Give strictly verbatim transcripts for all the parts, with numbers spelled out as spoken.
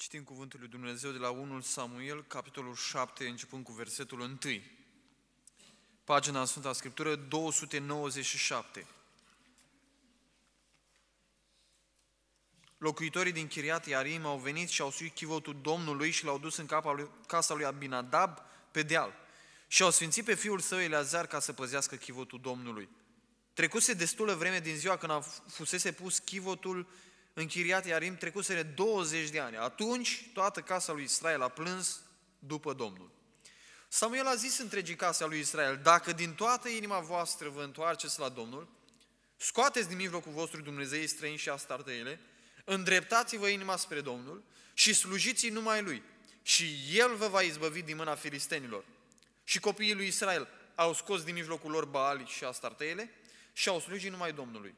Citim cuvântul lui Dumnezeu de la întâi Samuel, capitolul șapte, începând cu versetul unu. Pagina în Sfânta Scriptură două sute nouăzeci și șapte. Locuitorii din Chiriat Iarim au venit și au suit chivotul Domnului și l-au dus în casa lui Abinadab pe deal. Și au sfințit pe fiul său Eleazar ca să păzească chivotul Domnului. Trecuse destulă vreme din ziua când a fusese pus chivotul în Chiriat Iarim, trecusere douăzeci de ani. Atunci toată casa lui Israel a plâns după Domnul. Samuel a zis întregii casa lui Israel: dacă din toată inima voastră vă întoarceți la Domnul, scoateți din mijlocul vostru dumnezeii străini și astartăile, îndreptați-vă inima spre Domnul și slujiți numai Lui, și El vă va izbăvi din mâna filistenilor. Și copiii lui Israel au scos din mijlocul lor Baali și astartăile și au slujit numai Domnului.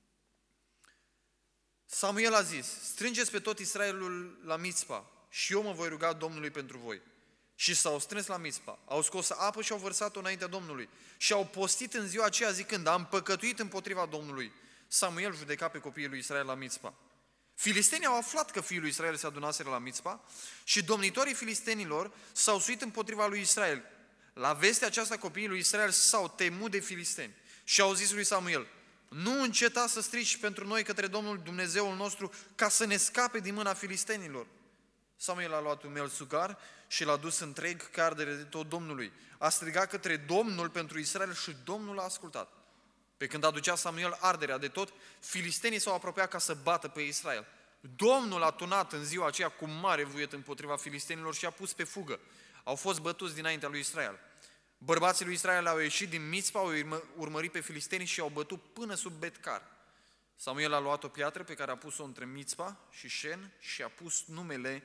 Samuel a zis: strângeți pe tot Israelul la Mițpa și eu mă voi ruga Domnului pentru voi. Și s-au strâns la Mițpa, au scos apă și au vărsat-o înaintea Domnului și au postit în ziua aceea zicând: am păcătuit împotriva Domnului. Samuel judeca pe copiii lui Israel la Mițpa. Filistenii au aflat că fiul lui Israel se adunaseră la Mițpa și domnitorii filistenilor s-au suit împotriva lui Israel. La vestea aceasta copiii lui Israel s-au temut de filisteni și au zis lui Samuel: nu înceta să strici pentru noi către Domnul Dumnezeul nostru ca să ne scape din mâna filistenilor. Samuel a luat un melsugar și l-a dus întreg ca ardere de tot Domnului. A strigat către Domnul pentru Israel și Domnul a ascultat. Pe când aducea Samuel arderea de tot, filistenii s-au apropiat ca să bată pe Israel. Domnul a tunat în ziua aceea cu mare vuiet împotriva filistenilor și a pus pe fugă. Au fost bătuți dinaintea lui Israel. Bărbații lui Israel au ieșit din Mițpa, au urmărit pe filisteni și au bătut până sub Betcar. Samuel a luat o piatră pe care a pus-o între Mițpa și Șen și a pus numele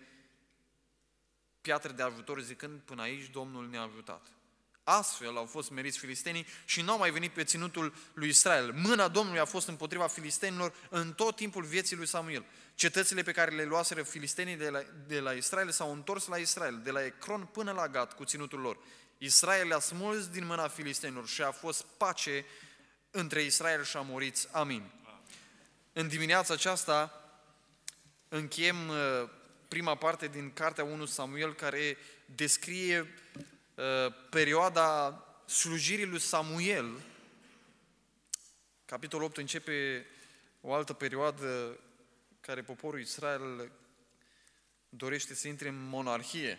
piatră de ajutor, zicând: până aici Domnul ne-a ajutat. Astfel au fost meriți filistenii și n-au mai venit pe ținutul lui Israel. Mâna Domnului a fost împotriva filistenilor în tot timpul vieții lui Samuel. Cetățile pe care le luaseră filistenii de la, de la Israel s-au întors la Israel, de la Ecron până la Gat cu ținutul lor. Israel le-a smuls din mâna filistenilor și a fost pace între Israel și amoriți. Amin. În dimineața aceasta încheiem prima parte din cartea întâi Samuel, care descrie uh, perioada slujirii lui Samuel. Capitolul opt începe o altă perioadă care poporul Israel dorește să intre în monarhie.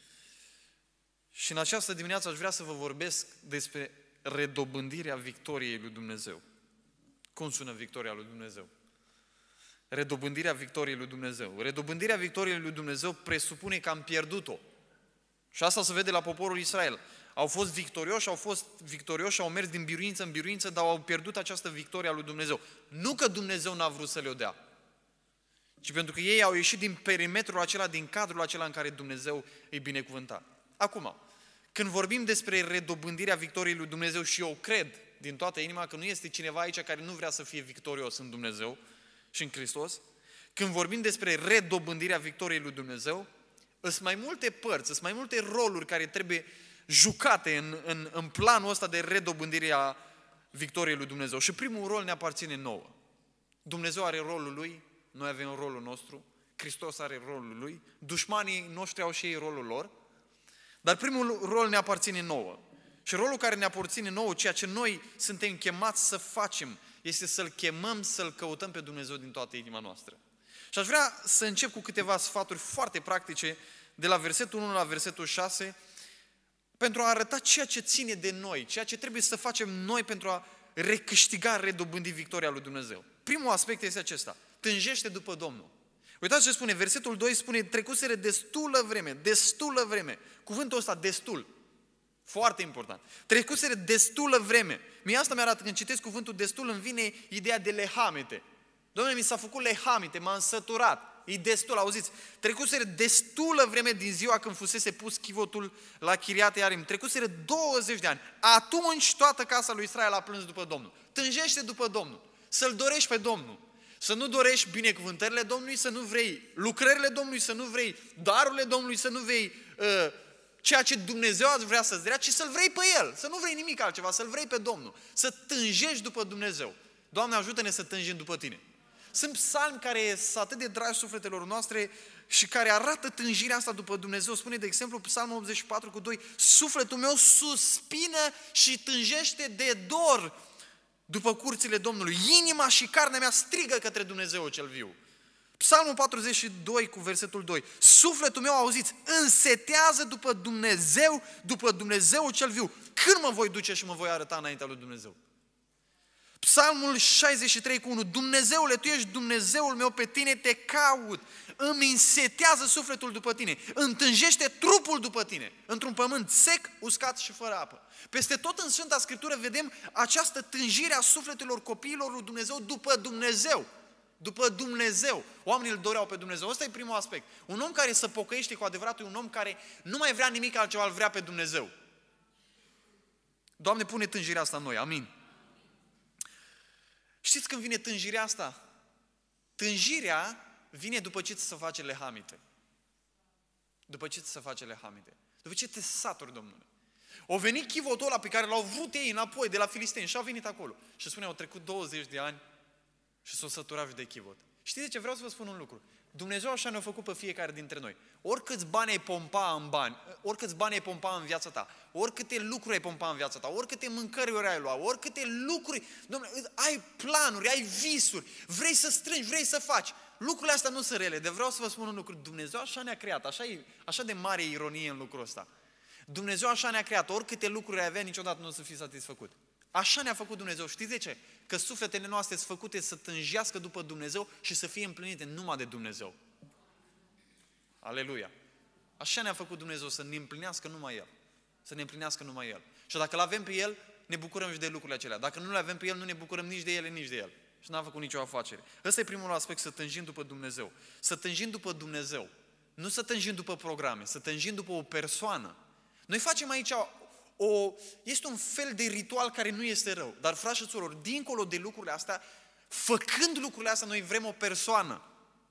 Și în această dimineață aș vrea să vă vorbesc despre redobândirea victoriei lui Dumnezeu. Cum sună victoria lui Dumnezeu? Redobândirea victoriei lui Dumnezeu. Redobândirea victoriei lui Dumnezeu presupune că am pierdut-o. Și asta se vede la poporul Israel. Au fost victorioși, au fost victorioși, au mers din biruință în biruință, dar au pierdut această victorie a lui Dumnezeu. Nu că Dumnezeu n-a vrut să le-o dea, ci pentru că ei au ieșit din perimetrul acela, din cadrul acela în care Dumnezeu îi binecuvânta. Acum, când vorbim despre redobândirea victoriei lui Dumnezeu, și eu cred din toată inima că nu este cineva aici care nu vrea să fie victorios în Dumnezeu și în Hristos, când vorbim despre redobândirea victoriei lui Dumnezeu, sunt mai multe părți, sunt mai multe roluri care trebuie jucate în, în, în planul ăsta de redobândire a victoriei lui Dumnezeu. Și primul rol ne aparține nouă. Dumnezeu are rolul Lui, noi avem rolul nostru, Hristos are rolul Lui, dușmanii noștri au și ei rolul lor, dar primul rol ne aparține nouă. Și rolul care ne aparține nouă, ceea ce noi suntem chemați să facem, este să-L chemăm, să-L căutăm pe Dumnezeu din toată inima noastră. Și aș vrea să încep cu câteva sfaturi foarte practice, de la versetul unu la versetul șase, pentru a arăta ceea ce ține de noi, ceea ce trebuie să facem noi pentru a recâștiga, redobândi victoria lui Dumnezeu. Primul aspect este acesta: tânjește după Domnul. Uitați ce spune, versetul doi spune: trecuseră destulă vreme, destulă vreme. Cuvântul ăsta, destul, foarte important. Trecuseră destulă vreme. Mie asta mi-arată, când citesc cuvântul destul, îmi vine ideea de lehamete. Dom'le, mi s-a făcut lehamete, m-am săturat, e destul, auziți? Trecuseră destulă vreme din ziua când fusese pus chivotul la Chiriat Iarim. Trecuseră douăzeci de ani. Atunci toată casa lui Israel a plâns după Domnul. Tânjește după Domnul, să-L dorești pe Domnul. Să nu dorești binecuvântările Domnului, să nu vrei lucrările Domnului, să nu vrei darurile Domnului, să nu vrei uh, ceea ce Dumnezeu ați vrea să-ți dea, ci să-L vrei pe El, să nu vrei nimic altceva, să-L vrei pe Domnul, să tânjești după Dumnezeu. Doamne, ajută-ne să tânjim după Tine. Sunt psalmi care sunt atât de dragi sufletelor noastre și care arată tânjirea asta după Dumnezeu. Spune, de exemplu, Psalmul optzeci și patru cu doi, sufletul meu suspină și tânjește de dor după curțile Domnului. Inima și carnea mea strigă către Dumnezeu cel viu. Psalmul patruzeci și doi cu versetul doi, sufletul meu, auziți, însetează după Dumnezeu, după Dumnezeu cel viu. Când mă voi duce și mă voi arăta înaintea lui Dumnezeu? Psalmul șaizeci și trei cu unu, Dumnezeule, Tu ești Dumnezeul meu, pe Tine te caut, îmi însetează sufletul după Tine, întânjește trupul după Tine, într-un pământ sec, uscat și fără apă. Peste tot în Sfânta Scriptură vedem această tânjire a sufletelor copiilor lui Dumnezeu după Dumnezeu. După Dumnezeu. Oamenii îl doreau pe Dumnezeu. Ăsta e primul aspect. Un om care se pocăiește cu adevărat e un om care nu mai vrea nimic altceva, îl vrea pe Dumnezeu. Doamne, pune tânjirea asta în noi. Amin. Știți când vine tânjirea asta? Tânjirea vine după ce ți se face lehamite. După ce ți se face lehamite. După ce te saturi, Domnule. O venit chivotul ăla pe care l-au vrut ei înapoi de la filisteni și au venit acolo. Și spune, au trecut douăzeci de ani și s-o săturat de chivot. Știți de ce? Vreau să vă spun un lucru. Dumnezeu așa ne-a făcut pe fiecare dintre noi. Oricâți bani ai pompa în bani, oricâți bani ai pompa în viața ta, oricâte lucruri ai pompa în viața ta, oricâte mâncări ori ai lua, oricâte lucruri, Dom'le, ai planuri, ai visuri, vrei să strângi, vrei să faci. Lucrurile astea nu sunt rele, de vreau să vă spun un lucru. Dumnezeu așa ne-a creat, așa, e, așa de mare ironie în lucrul ăsta. Dumnezeu așa ne-a creat, oricâte lucruri ai avea, niciodată nu o să fii satisfăcut. Așa ne-a făcut Dumnezeu. Știți de ce? Că sufletele noastre sunt făcute să tânjească după Dumnezeu și să fie împlinite numai de Dumnezeu. Aleluia! Așa ne-a făcut Dumnezeu, să ne împlinească numai El. Să ne împlinească numai El. Și dacă îl avem pe El, ne bucurăm și de lucrurile acelea. Dacă nu le avem pe El, nu ne bucurăm nici de ele, nici de El. Și n-am făcut nicio afacere. Ăsta e primul aspect, să tânjim după Dumnezeu. Să tânjim după Dumnezeu. Nu să tânjim după programe, să tânjim după o persoană. Noi facem aici o, este un fel de ritual care nu este rău. Dar, frați și surori, dincolo de lucrurile astea, făcând lucrurile astea, noi vrem o persoană.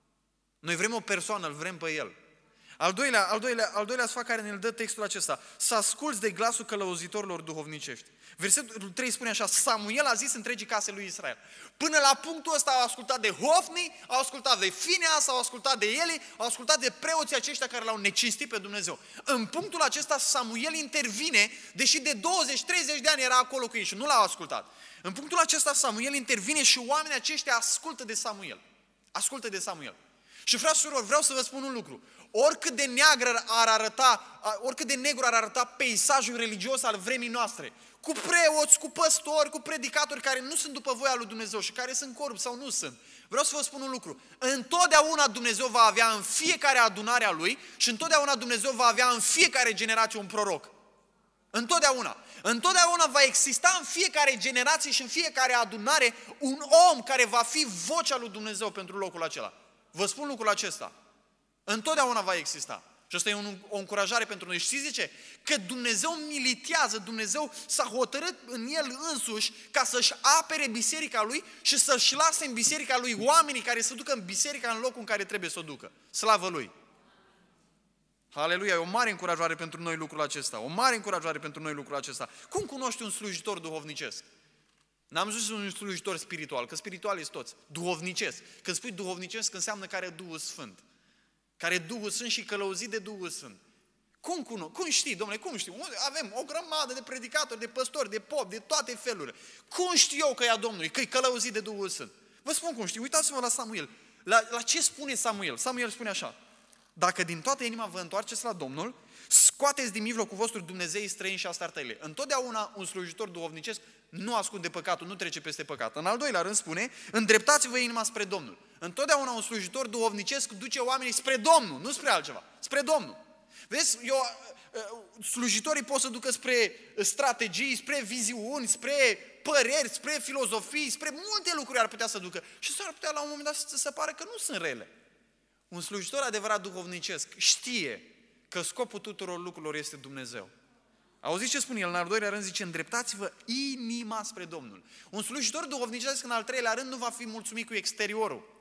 Noi vrem o persoană, îl vrem pe El. Al doilea, al doilea, al doilea sfat care ne-l dă textul acesta, să asculți de glasul călăuzitorilor duhovnicești. Versetul trei spune așa, Samuel a zis întregii case lui Israel. Până la punctul ăsta au ascultat de Hofni, au ascultat de Fineas, au ascultat de Eli, au ascultat de preoții aceștia care l-au necinstit pe Dumnezeu. În punctul acesta Samuel intervine, deși de douăzeci treizeci de ani era acolo cu ei și nu l-au ascultat. În punctul acesta Samuel intervine și oamenii aceștia ascultă de Samuel. Ascultă de Samuel. Și frați și surori, vreau să vă spun un lucru. Oricât de neagră ar arăta, oricât de negru ar arăta peisajul religios al vremii noastre, cu preoți, cu păstori, cu predicatori care nu sunt după voia lui Dumnezeu și care sunt corupți sau nu sunt, vreau să vă spun un lucru. Întotdeauna Dumnezeu va avea în fiecare adunare a Lui și întotdeauna Dumnezeu va avea în fiecare generație un proroc. Întotdeauna. Întotdeauna va exista în fiecare generație și în fiecare adunare un om care va fi vocea lui Dumnezeu pentru locul acela. Vă spun lucrul acesta. Întotdeauna va exista. Și asta e un, o încurajare pentru noi. Știți de ce? Că Dumnezeu militează, Dumnezeu s-a hotărât în El însuși ca să-și apere biserica Lui și să-și lase în biserica Lui oamenii care să ducă în biserica în locul în care trebuie să o ducă. Slavă Lui! Aleluia! E o mare încurajare pentru noi lucrul acesta. O mare încurajare pentru noi lucrul acesta. Cum cunoști un slujitor duhovnicesc? N-am zis un slujitor spiritual, că spiritual este toți. Duhovnicesc. Când spui duhovnicesc, înseamnă care e Duhul Sfânt. Care e Duhul Sfânt și călăuzit de Duhul Sfânt. Cum cunoști? Cum știi, domnule, cum știi? Avem o grămadă de predicatori, de păstori, de pop, de toate felurile. Cum știu eu că e a Domnului, că e călăuzit de Duhul Sfânt? Vă spun cum știu. Uitați-vă la Samuel. La, la ce spune Samuel? Samuel spune așa. Dacă din toată inima vă întoarceți la Domnul, scoateți din mijlocul vostru Dumnezeii străini și astartările. Întotdeauna un slujitor duhovnicesc nu ascunde păcatul, nu trece peste păcat. În al doilea rând spune, îndreptați-vă inima spre Domnul. Întotdeauna un slujitor duhovnicesc duce oamenii spre Domnul, nu spre altceva, spre Domnul. Vezi, eu, slujitorii pot să ducă spre strategii, spre viziuni, spre păreri, spre filozofii, spre multe lucruri ar putea să ducă. Și s-ar putea la un moment dat să se pare că nu sunt rele. Un slujitor adevărat duhovnicesc știe că scopul tuturor lucrurilor este Dumnezeu. Auziți ce spune el? În al doilea rând zice, îndreptați-vă inima spre Domnul. Un slujitor duhovnicesc în al treilea rând nu va fi mulțumit cu exteriorul.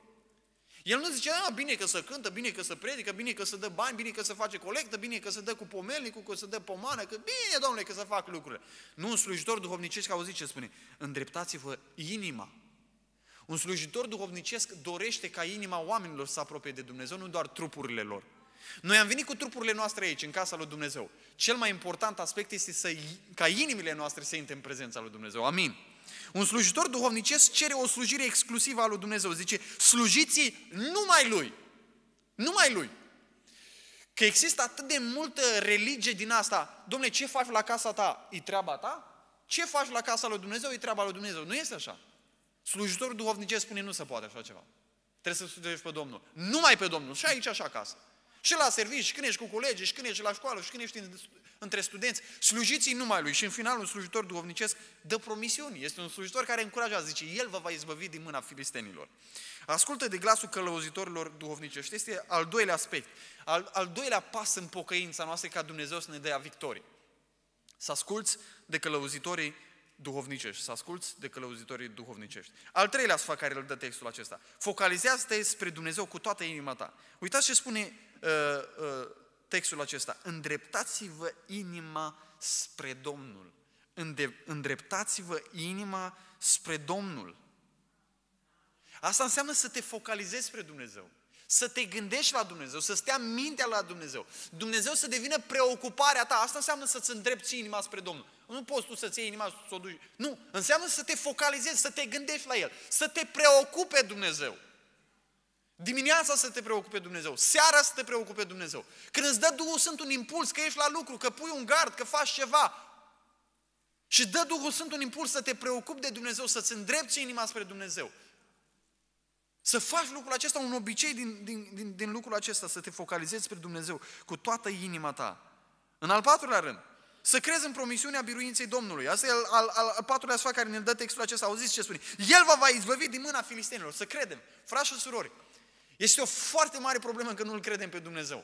El nu zice, a, bine că se cântă, bine că se predică, bine că se dă bani, bine că se face colectă, bine că se dă cu pomelnicul, că se dă pomană, că bine, Domnule, că se fac lucrurile. Nu, un slujitor duhovnicesc, auziți ce spune? Îndreptați-vă inima. Un slujitor duhovnicesc dorește ca inima oamenilor să se apropie de Dumnezeu, nu doar trupurile lor. Noi am venit cu trupurile noastre aici, în casa lui Dumnezeu. Cel mai important aspect este să, ca inimile noastre să intre în prezența lui Dumnezeu. Amin. Un slujitor duhovnicesc cere o slujire exclusivă a lui Dumnezeu. Zice, slujiți numai Lui. Numai Lui. Că există atât de multă religie din asta. Dom'le, ce faci la casa ta? E treaba ta? Ce faci la casa lui Dumnezeu? E treaba lui Dumnezeu. Nu este așa. Slujitorul duhovnicesc spune, nu se poate așa ceva. Trebuie să slujești pe Domnul. Numai pe Domnul. Și aici așa acasă. Și la servici, și când ești cu colegii, și când ești la școală, și când ești între studenți, slujiți-i numai Lui. Și în final un slujitor duhovnicesc dă promisiuni. Este un slujitor care încurajează, zice, El vă va izbăvi din mâna filistenilor. Ascultă de glasul călăuzitorilor duhovnicești. Este al doilea aspect, al, al doilea pas în pocăința noastră ca Dumnezeu să ne dea victorie. Să asculți de călăuzitorii duhovnicești, să asculți de călăuzitorii duhovnicești. Al treilea sfat care îl dă textul acesta. Focalizează-te spre Dumnezeu cu toată inima ta. Uitați ce spune uh, uh, textul acesta. Îndreptați-vă inima spre Domnul. Înde- îndreptați-vă inima spre Domnul. Asta înseamnă să te focalizezi spre Dumnezeu. Să te gândești la Dumnezeu, să stea mintea la Dumnezeu. Dumnezeu să devină preocuparea ta. Asta înseamnă să-ți îndrepți inima spre Domnul. Nu poți tu să-ți iei inima și să o duci. Nu, înseamnă să te focalizezi, să te gândești la El. Să te preocupe Dumnezeu. Dimineața să te preocupe Dumnezeu. Seara să te preocupe Dumnezeu. Când îți dă Duhul Sfânt un impuls, că ești la lucru, că pui un gard, că faci ceva. Și dă Duhul Sfânt un impuls să te preocupi de Dumnezeu, să-ți îndrepți inima spre Dumnezeu. Să faci lucrul acesta un obicei din, din, din, din lucrul acesta, să te focalizezi spre Dumnezeu cu toată inima ta. În al patrulea rând, să crezi în promisiunea biruinței Domnului. Asta e al, al, al, al patrulea sfat care ne dă textul acesta. Auziți ce spune? El vă va izbăvi din mâna filistenilor. Să credem. Frați și surori, este o foarte mare problemă că nu-L credem pe Dumnezeu.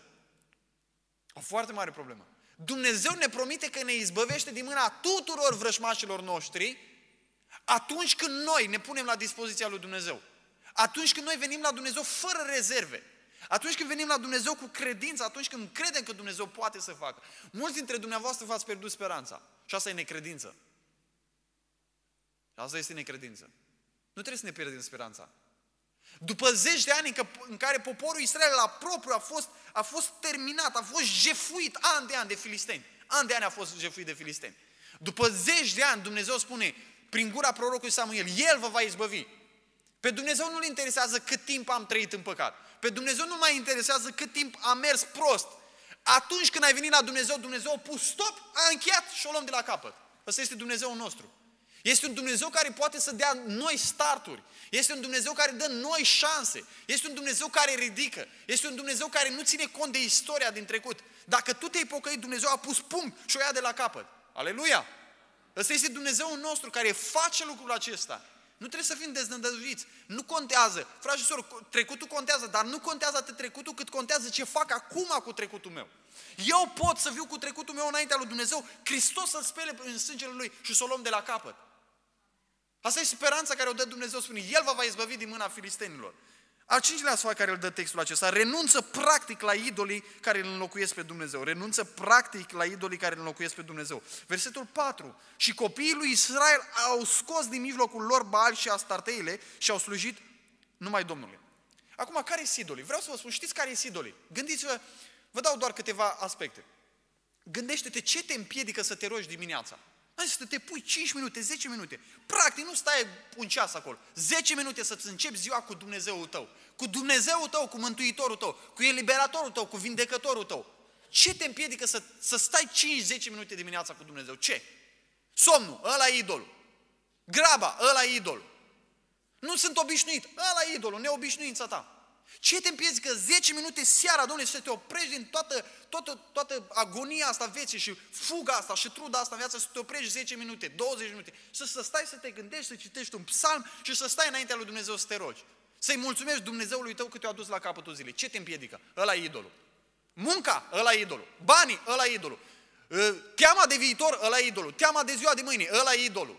O foarte mare problemă. Dumnezeu ne promite că ne izbăvește din mâna tuturor vrășmașilor noștri atunci când noi ne punem la dispoziția lui Dumnezeu. Atunci când noi venim la Dumnezeu fără rezerve. Atunci când venim la Dumnezeu cu credință, atunci când credem că Dumnezeu poate să facă. Mulți dintre dumneavoastră v-ați pierdut speranța. Și asta e necredință. Și asta este necredință. Nu trebuie să ne pierdem speranța. După zeci de ani în care poporul Israel la propriu a fost, a fost terminat, a fost jefuit an de an de filisteni. An de ani a fost jefuit de filisteni. După zeci de ani Dumnezeu spune prin gura prorocului Samuel, El vă va izbăvi. Pe Dumnezeu nu-L interesează cât timp am trăit în păcat. Pe Dumnezeu nu mai interesează cât timp am mers prost. Atunci când ai venit la Dumnezeu, Dumnezeu a pus stop, a încheiat și o luăm de la capăt. Ăsta este Dumnezeul nostru. Este un Dumnezeu care poate să dea noi starturi. Este un Dumnezeu care dă noi șanse. Este un Dumnezeu care ridică. Este un Dumnezeu care nu ține cont de istoria din trecut. Dacă tu te-ai pocăit, Dumnezeu a pus punct și o ia de la capăt. Aleluia! Ăsta este Dumnezeul nostru care face lucrul acesta. Nu trebuie să fim deznădăjduiți. Nu contează. Frați și sorori, trecutul contează, dar nu contează atât trecutul cât contează ce fac acum cu trecutul meu. Eu pot să viu cu trecutul meu înaintea lui Dumnezeu, Hristos să-l spele în sângele Lui și să o luăm de la capăt. Asta e speranța care o dă Dumnezeu, spune, El vă va izbăvi din mâna filistenilor. Al cincilea sfat care îl dă textul acesta, renunță practic la idolii care îl înlocuiesc pe Dumnezeu. Renunță practic la idolii care îl înlocuiesc pe Dumnezeu. Versetul patru. Și copiii lui Israel au scos din mijlocul lor Baal și Astarteile și au slujit numai Domnului. Acum, care e idolii? Vreau să vă spun, știți care e idolii? Gândiți-vă, vă dau doar câteva aspecte. Gândește-te ce te împiedică să te rogi dimineața. Hai să te pui cinci minute, zece minute. Practic, nu stai un ceas acolo. zece minute să-ți începi ziua cu Dumnezeul tău. Cu Dumnezeul tău, cu Mântuitorul tău, cu Eliberatorul tău, cu Vindecătorul tău. Ce te împiedică să, să stai cinci zece minute dimineața cu Dumnezeu? Ce? Somnul, ăla e idolul. Graba, ăla e idolul. Nu sunt obișnuit, ăla e idolul, neobișnuința ta. Ce te împiedică zece minute seara, Doamne, să te oprești din toată, toată, toată agonia asta vieții și fuga asta și truda asta în viață, să te oprești zece minute, douăzeci minute, să, să stai să te gândești, să citești un psalm și să stai înaintea lui Dumnezeu să te rogi. Să-i mulțumești Dumnezeului tău că te-a dus la capătul zilei. Ce te împiedică? Ăla e idolul. Munca, ăla e idolul. Banii, ăla e idolul. Teama de viitor, ăla e idolul. Teama de ziua de mâine, ăla e idolul.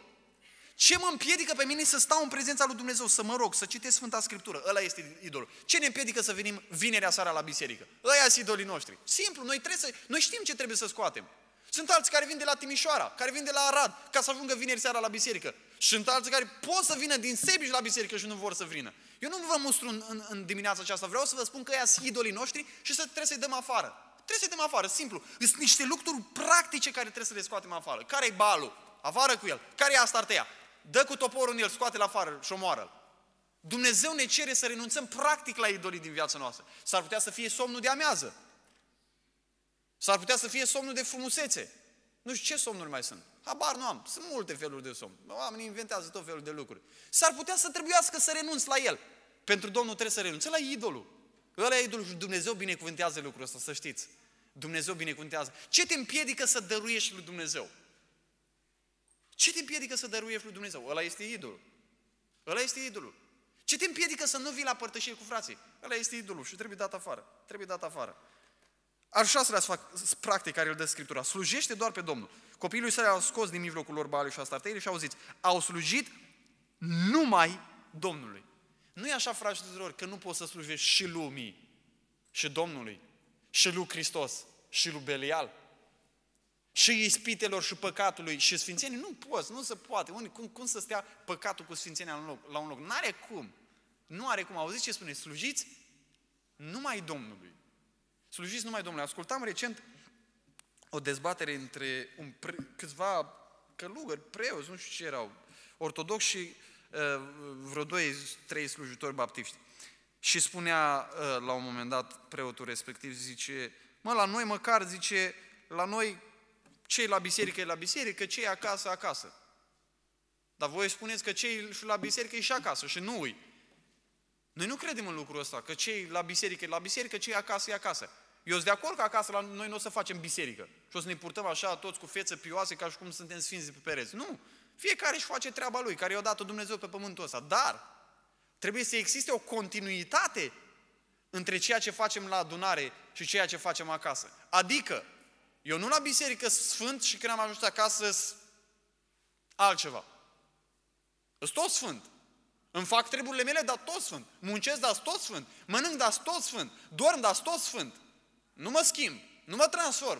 Ce mă împiedică pe mine să stau în prezența lui Dumnezeu, să mă rog, să citesc Sfânta Scriptură? Ăla este idolul. Ce ne împiedică să venim vinerea seara la biserică? Ăia sunt idolii noștri. Simplu, noi, trebuie să, noi știm ce trebuie să scoatem. Sunt alții care vin de la Timișoara, care vin de la Arad, ca să ajungă vineri seara la biserică. Și sunt alții care pot să vină din sebici la biserică și nu vor să vină. Eu nu vă mustru în, în, în dimineața aceasta, vreau să vă spun că ea sunt idolii noștri și să trebuie să-i dăm afară. Trebuie să-i dăm afară, simplu. Sunt niște lucruri practice care trebuie să le scoatem afară. Care-i balul? Afară cu el. Care-i Astartea? Dă cu toporul în el, scoate-l afară și omoară-l. Dumnezeu ne cere să renunțăm practic la idolii din viața noastră. S-ar putea să fie somnul de amiază. S-ar putea să fie somnul de frumusețe. Nu știu ce somnuri mai sunt. Habar nu am. Sunt multe feluri de somn. Oamenii inventează tot felul de lucruri. S-ar putea să trebuiască să renunți la el. Pentru Domnul trebuie să renunți. Ăla e idolul. Ăla e idolul și Dumnezeu binecuvântează lucrul ăsta, să știți. Dumnezeu binecuvântează. Ce te împiedică să dăruiești lui Dumnezeu? Ce te împiedică să dăruiești lui Dumnezeu? Ăla este idolul. Ăla este idolul. Ce te împiedică să nu vii la părtășie cu frații? Ăla este idolul și trebuie dat afară. Trebuie dat afară. Al șaselea sfat practic care îl dă Scriptura. Slujește doar pe Domnul. Copiii lui Israel au scos din mijlocul lor Baalul și Astarteile și au zis, au slujit numai Domnului. Nu e așa, frați și surori, că nu poți să slujești și lumii, și Domnului, și lui Hristos, și lui Belial, și ispitelor și păcatului și sfințenii. Nu poți, nu se poate. Cum, cum să stea păcatul cu sfințenia la un loc? La un loc? N-are cum. Nu are cum. Auziți ce spune? Slujiți numai Domnului. Slujiți numai Domnului. Ascultam recent o dezbatere între un pre, câțiva călugări, preoți, nu știu ce erau, ortodoxi și uh, vreo doi, trei slujitori baptiști. Și spunea uh, la un moment dat preotul respectiv, zice, mă, la noi măcar, zice, la noi cei la biserică e la biserică, cei acasă, acasă. Dar voi spuneți că cei la biserică e și acasă și nu ui. Noi nu credem în lucrul ăsta, că cei la biserică e la biserică, cei acasă e acasă. Eu sunt de acord că acasă la noi nu o să facem biserică și o să ne purtăm așa toți cu fețe pioase ca și cum suntem sfinți pe pereți. Nu! Fiecare își face treaba lui, care i-a dat Dumnezeu pe pământul ăsta. Dar trebuie să existe o continuitate între ceea ce facem la adunare și ceea ce facem acasă. Adică, eu nu la biserică sfânt și când am ajuns acasă altceva. Sunt tot sfânt. Îmi fac treburile mele, dar tot sfânt. Muncesc, dar tot sfânt. Mănânc, dar tot sfânt. Dorm, dar tot sfânt. Nu mă schimb. Nu mă transform.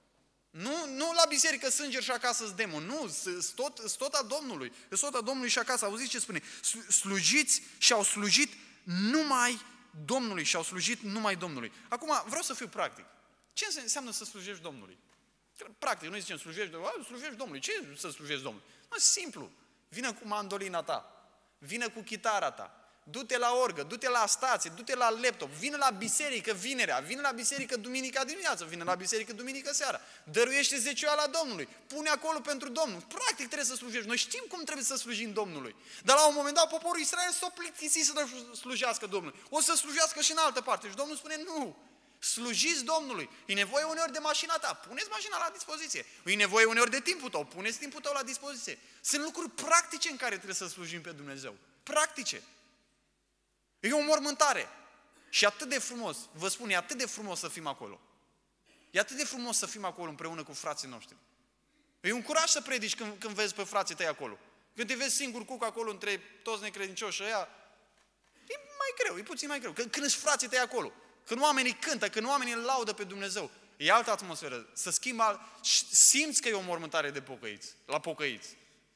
Nu, nu la biserică sânger și acasă sunt demon. Nu, sunt tot, tot a Domnului. Sunt tot a Domnului și acasă. Auziți ce spune? Slujiți și au slujit numai Domnului și au slujit numai Domnului. Acum, vreau să fiu practic. Ce înseamnă să slujești Domnului? Practic, noi zicem slujești Domnului. Slujești Domnului. Ce e să slujești Domnului? Nu, simplu. Vină cu mandolina ta. Vină cu chitara ta. Du-te la orgă, du-te la stație, du-te la laptop, vină la biserică vinerea, vină la biserică duminica dimineață, vină la biserică duminică seara, dăruiește zecioala Domnului, pune acolo pentru Domnul. Practic trebuie să slujești. Noi știm cum trebuie să slujim Domnului. Dar la un moment dat poporul Israel s-a plictisit să slujească Domnului. O să slujească și în altă parte. Și Domnul spune, nu, slujiți Domnului. E nevoie uneori de mașina ta, puneți mașina la dispoziție. E nevoie uneori de timpul tău, puneți timpul tău la dispoziție. Sunt lucruri practice în care trebuie să slujim pe Dumnezeu. Practice. E o mormântare. Și atât de frumos, vă spun, e atât de frumos să fim acolo. E atât de frumos să fim acolo împreună cu frații noștri. E un curaj să predici când, când vezi pe frații tăi acolo. Când te vezi singur cuc acolo între toți necredincioși ăia, e mai greu, e puțin mai greu. Când, când ești frații tăi acolo, când oamenii cântă, când oamenii îl laudă pe Dumnezeu, e altă atmosferă. Să schimbi, simți că e o mormântare de pocăiți, la pocăiți.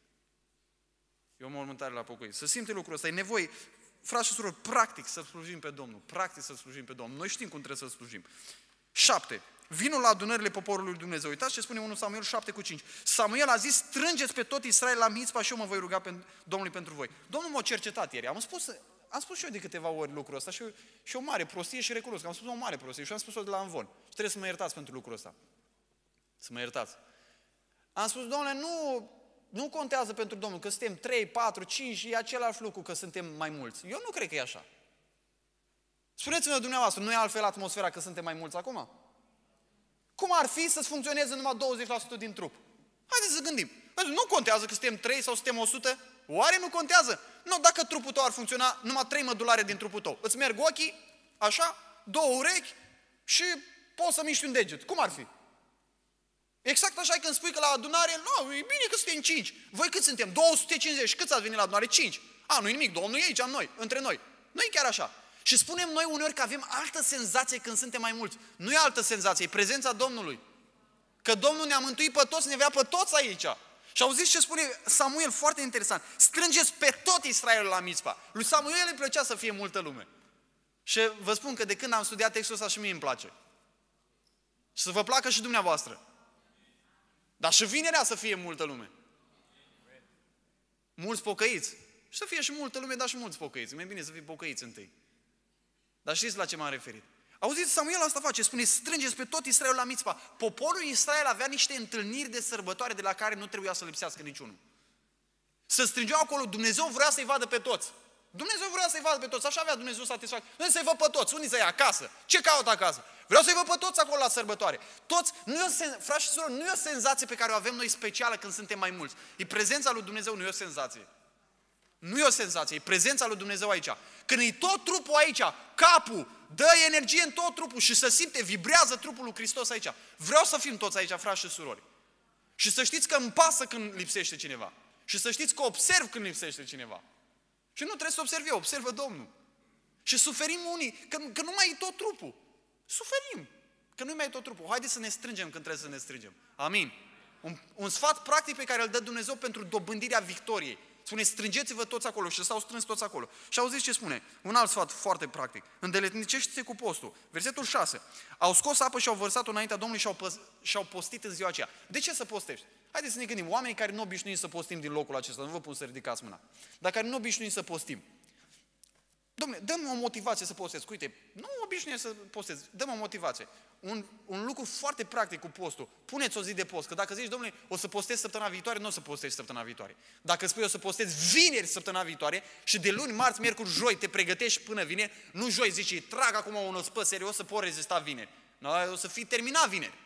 E o mormântare la pocăiți. Să simte lucrul ăsta, e nevoie. Frați și surori, practic să slujim pe Domnul. Practic să slujim pe Domnul. Noi știm cum trebuie să slujim. Șapte. Vinul la adunările poporului lui Dumnezeu. Uitați ce spune unu Samuel șapte cu cinci. Samuel a zis, strângeți pe tot Israel la Mițpa și eu mă voi ruga pe Domnului pentru voi. Domnul m-a cercetat ieri. Am spus, am spus și eu de câteva ori lucrul ăsta și, eu, și o mare prostie și recunosc că am spus o mare prostie și am spus-o de la învon. Și trebuie să mă iertați pentru lucrul ăsta. Să mă iertați. Am spus, Domnule, nu... Nu contează pentru Domnul că suntem trei, patru, cinci, e același lucru că suntem mai mulți. Eu nu cred că e așa. Spuneți-mi dumneavoastră, nu e altfel atmosfera că suntem mai mulți acum? Cum ar fi să funcționeze numai douăzeci la sută din trup? Haideți să gândim. Nu contează că suntem trei sau suntem o sută? Oare nu contează? Nu, dacă trupul tău ar funcționa, numai trei mădulare din trupul tău. Îți merg ochii, așa, două urechi și poți să miști un deget. Cum ar fi? Exact așa când spui că la adunare, nu, e bine că suntem cinci. Voi cât suntem? două sute cincizeci. Câți ați venit la adunare? cinci. A, nu-i nimic, Domnul e aici, în noi, între noi. Nu e chiar așa. Și spunem noi uneori că avem altă senzație când suntem mai mulți. Nu e altă senzație, e prezența Domnului. Că Domnul ne-a mântuit pe toți, ne vrea pe toți aici. Și auziți ce spune Samuel, foarte interesant. Strângeți pe tot Israelul la Mitzpa. Lui Samuel îi plăcea să fie multă lume. Și vă spun că de când am studiat textul ăsta și mie îmi place. Și să vă placă și dumneavoastră. Dar și vinerea să fie multă lume. Mulți pocăiți. Și să fie și multă lume, dar și mulți pocăiți. Mai bine să fie pocăiți întâi. Dar știți la ce m-am referit? Auziți, Samuel asta face, spune, strângeți pe tot Israelul la Mitzpa. Poporul Israel avea niște întâlniri de sărbătoare de la care nu trebuia să lipsească niciunul. Să strângeau acolo, Dumnezeu vrea să-i vadă pe toți. Dumnezeu vrea să-i vadă pe toți, așa avea Dumnezeu satisfacție. Nu să-i văd pe toți, unii să-i acasă. Ce caută acasă? Vreau să-i văd pe toți acolo la sărbătoare. Toți, nu e o sen... frați și surori, nu e o senzație pe care o avem noi specială când suntem mai mulți. E prezența lui Dumnezeu, nu e o senzație. Nu e o senzație, e prezența lui Dumnezeu aici. Când e tot trupul aici, capul, dă energie în tot trupul și să simte, vibrează trupul lui Hristos aici. Vreau să fim toți aici, frați și surori. Și să știți că îmi pasă când lipsește cineva. Și să știți că observ când lipsește cineva. Și nu trebuie să observ eu, observă Domnul. Și suferim unii, că, că nu mai e tot trupul. Suferim, că nu mai e tot trupul. Haideți să ne strângem când trebuie să ne strângem. Amin. Un, un sfat practic pe care îl dă Dumnezeu pentru dobândirea victoriei. Spune, strângeți-vă toți acolo și s-au strâns toți acolo. Și auziți ce spune? Un alt sfat foarte practic. Îndeletnicește-te cu postul. Versetul șase. Au scos apă și au vărsat-o înaintea Domnului și au, păs- și au postit în ziua aceea. De ce să postești? Haideți să ne gândim. Oamenii care nu obișnuim să postim din locul acesta, nu vă pun să ridicați mâna, dar care nu obișnuim să postim. Dom'le, dă-mi o motivație să postez. Uite, nu obișnuie să postez, dă-mi o motivație. Un, un lucru foarte practic cu postul. Puneți o zi de post, că dacă zici, dom'le, o să postez săptămâna viitoare, nu o să postezi săptămâna viitoare. Dacă spui o să postez vineri săptămâna viitoare și de luni, marți, miercuri, joi te pregătești până vineri, nu joi zici, trag acum un ospă serios să pot rezista vineri. No, o să fii terminat vineri.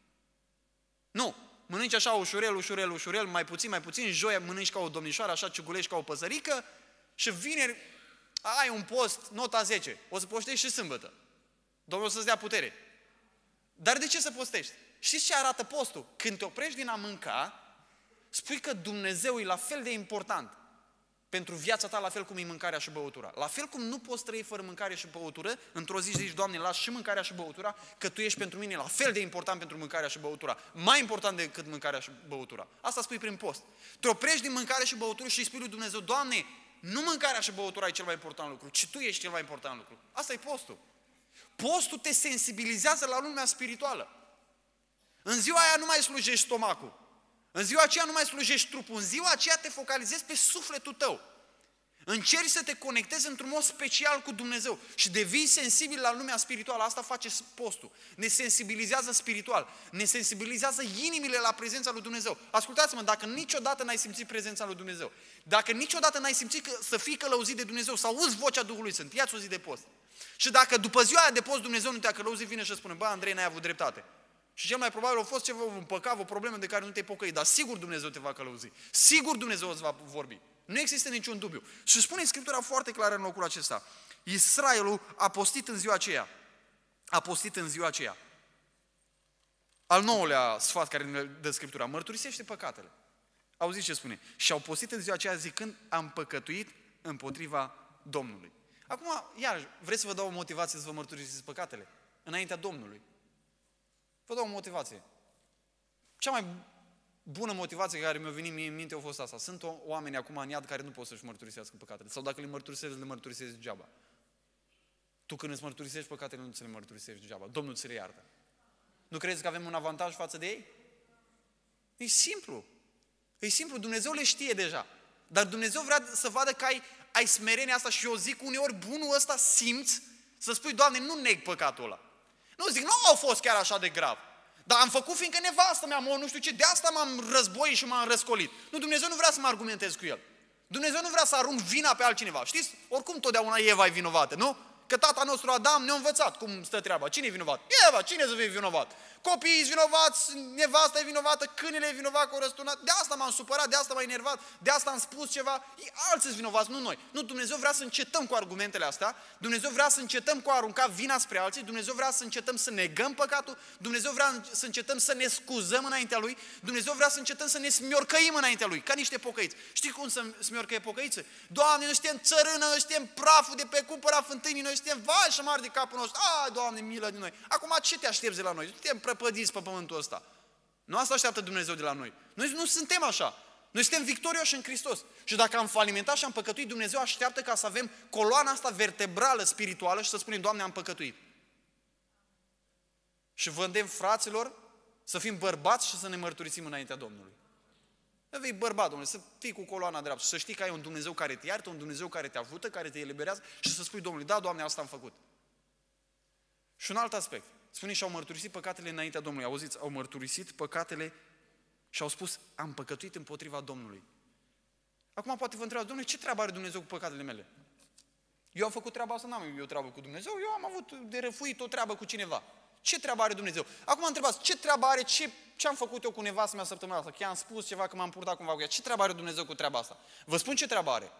Nu. Mănânci așa ușurel, ușurel, ușurel, mai puțin, mai puțin, joi mănânci ca o domnișoară, așa ciugulești ca o păsărică și vineri ai un post, nota zece, o să postești și sâmbătă. Domnul o să-ți dea putere. Dar de ce să postești? Știți ce arată postul? Când te oprești din a mânca, spui că Dumnezeu e la fel de important pentru viața ta, la fel cum e mâncarea și băutura. La fel cum nu poți trăi fără mâncare și băutură, într-o zi zici, Doamne, las și mâncarea și băutura, că Tu ești pentru mine la fel de important pentru mâncarea și băutura. Mai important decât mâncarea și băutura. Asta spui prin post. Te oprești din mâncare și băutură și îi spui lui Dumnezeu, Doamne, nu mâncarea și băutura e cel mai important lucru, ci Tu ești cel mai important lucru. Asta e postul. Postul te sensibilizează la lumea spirituală. În ziua aia nu mai slujești stomacul. În ziua aceea nu mai slujești trupul. În ziua aceea te focalizezi pe sufletul tău. Încerci să te conectezi într-un mod special cu Dumnezeu și devii sensibil la lumea spirituală. Asta face postul. Ne sensibilizează spiritual. Ne sensibilizează inimile la prezența lui Dumnezeu. Ascultați-mă, dacă niciodată n-ai simțit prezența lui Dumnezeu, dacă niciodată n-ai simțit că, să fii călăuzit de Dumnezeu, să auzi vocea Duhului Sfânt, ia-ți o zi de post. Și dacă după ziua aia de post Dumnezeu nu te-a călăuzit, vine și spune, bă, Andrei, n-ai avut dreptate. Și cel mai probabil a fost ceva, un păcat, o problemă de care nu te-ai pocăit, dar sigur Dumnezeu te va călăuzi. Sigur Dumnezeu îți va vorbi. Nu există niciun dubiu. Și spune Scriptura foarte clară în locul acesta. Israelul a postit în ziua aceea. A postit în ziua aceea. Al nouălea sfat care ne dă Scriptura, mărturisește păcatele. Auziți ce spune? Și au postit în ziua aceea zicând, am păcătuit împotriva Domnului. Acum, iar, vreți să vă dau o motivație să vă mărturisiți păcatele? Înaintea Domnului. Vă dau o motivație. Cea mai bună motivație care mi-a venit mie în minte a fost asta. Sunt oameni acum în iad care nu pot să-și mărturisească păcatele. Sau dacă le mărturisezi, le mărturisezi degeaba. Tu când îți mărturisești păcatele, nu ți le mărturisești degeaba. Domnul ți le iartă. Nu crezi că avem un avantaj față de ei? E simplu. E simplu. Dumnezeu le știe deja. Dar Dumnezeu vrea să vadă că ai, ai smerenia asta și eu zic uneori bunul ăsta simți să spui, Doamne, nu neg păcatul ăla. Nu zic, nu au fost chiar așa de grav. Dar am făcut fiindcă nevastă mea, mă, nu știu ce, de asta m-am războit și m-am răscolit. Nu, Dumnezeu nu vrea să mă argumentez cu el. Dumnezeu nu vrea să arunc vina pe altcineva. Știți? Oricum totdeauna Eva e vinovată, nu? Că tata nostru Adam ne-a învățat cum stă treaba. Cine e vinovat? Eva, cine să fie vinovat? Copiii sunt vinovați, nevasta e vinovată, câinele e vinovat că o răsturnat. De asta m-am supărat, de asta m-am enervat, de asta am spus ceva. Alții sunt vinovați, nu noi. Nu, Dumnezeu vrea să încetăm cu argumentele astea. Dumnezeu vrea să încetăm cu a arunca vina spre alții. Dumnezeu vrea să încetăm să negăm păcatul. Dumnezeu vrea să încetăm să ne scuzăm înaintea Lui. Dumnezeu vrea să încetăm să ne smiorcăim înaintea Lui, ca niște pocăiți. Știi cum să smiorcăie pocăiță? Doamne, noi suntem țărână, noi suntem praful de pe cumpăra fântânii, noi suntem vai și mari de capul nostru. A, Doamne, milă de noi. Acum ce te aștepți de la noi? Suntem prăpădiți pe pământul ăsta. Nu asta așteaptă Dumnezeu de la noi. Noi nu suntem așa. Noi suntem victorioși în Hristos. Și dacă am falimentat și am păcătuit, Dumnezeu așteaptă ca să avem coloana asta vertebrală spirituală și să spunem, Doamne, am păcătuit. Și vă îndemn, fraților, să fim bărbați și să ne mărturisim înaintea Domnului. Să fii bărbat, Domnule, să fii cu coloana dreaptă, să știi că ai un Dumnezeu care te iartă, un Dumnezeu care te ajută, care te eliberează și să spui Domnului, da, Doamne, asta am făcut. Și un alt aspect. Spune și au mărturisit păcatele înaintea Domnului. Auziți, au mărturisit păcatele și au spus, am păcătuit împotriva Domnului. Acum poate vă întrebați, Domnule, ce treabă are Dumnezeu cu păcatele mele? Eu am făcut treaba asta, n-am eu treabă cu Dumnezeu, eu am avut de răfuit o treabă cu cineva. Ce treabă are Dumnezeu? Acum întrebați, ce treabă are, ce, ce am făcut eu cu nevastă mea săptămâna asta? Că i-am spus ceva, că m-am purtat cumva cu ea. Ce treabă are Dumnezeu cu treaba asta? Vă spun ce treabă are.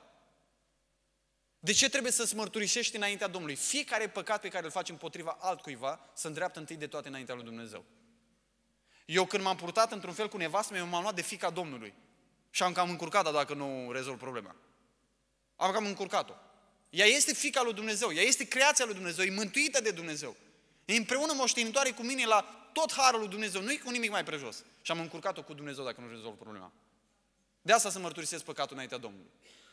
De ce trebuie să-ți mărturisești înaintea Domnului? Fiecare păcat pe care îl faci împotriva altcuiva să îndreaptă întâi de toate înaintea lui Dumnezeu. Eu când m-am purtat într-un fel cu nevastă mea, m-am luat de fiica Domnului. Și am cam încurcat-o dacă nu rezolv problema. Am cam încurcat-o. Ea este fiica lui Dumnezeu, ea este creația lui Dumnezeu, e mântuită de Dumnezeu. E împreună moștenitoare cu mine la tot harul lui Dumnezeu, nu e cu nimic mai prejos. Și am încurcat-o cu Dumnezeu dacă nu rezolv problema. De asta să mărturisesc păcatul înaintea Domnului.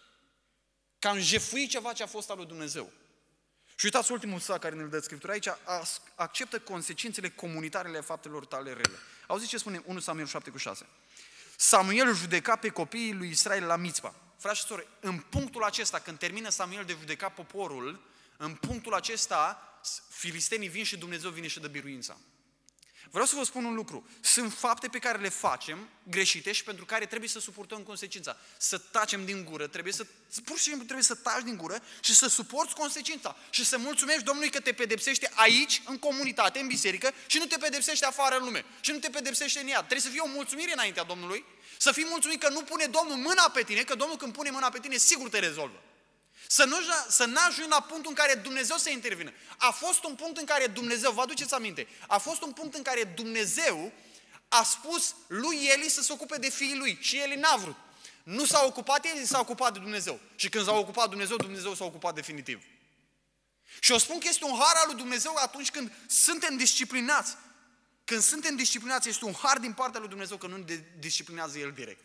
Că am jefuit ceva ce a fost al lui Dumnezeu. Și uitați ultimul sat care ne-l dă Scriptura aici, acceptă consecințele comunitare ale faptelor tale rele. Auziți ce spune unu Samuel șapte cu șase. Samuel judeca pe copiii lui Israel la Mitzpa. Frați și sori, în punctul acesta, când termină Samuel de judeca poporul, în punctul acesta, filistenii vin și Dumnezeu vine și dă biruința. Vreau să vă spun un lucru. Sunt fapte pe care le facem greșite și pentru care trebuie să suportăm consecința. Să tacem din gură, trebuie să, pur și simplu trebuie să taci din gură și să suporți consecința. Și să mulțumești Domnului că te pedepsește aici, în comunitate, în biserică și nu te pedepsește afară în lume. Și nu te pedepsește în ea. Trebuie să fie o mulțumire înaintea Domnului, să fii mulțumit că nu pune Domnul mâna pe tine, că Domnul când pune mâna pe tine, sigur te rezolvă. Să nu să n-ajungi la punctul în care Dumnezeu să intervină. A fost un punct în care Dumnezeu, vă aduceți aminte, a fost un punct în care Dumnezeu a spus lui Eli să se ocupe de fiii lui și Eli n-a vrut. Nu s-a ocupat Eli, s-a ocupat de Dumnezeu. Și când s-a ocupat Dumnezeu, Dumnezeu s-a ocupat definitiv. Și eu spun că este un har al lui Dumnezeu atunci când suntem disciplinați. Când suntem disciplinați, este un har din partea lui Dumnezeu că nu ne disciplinează El direct.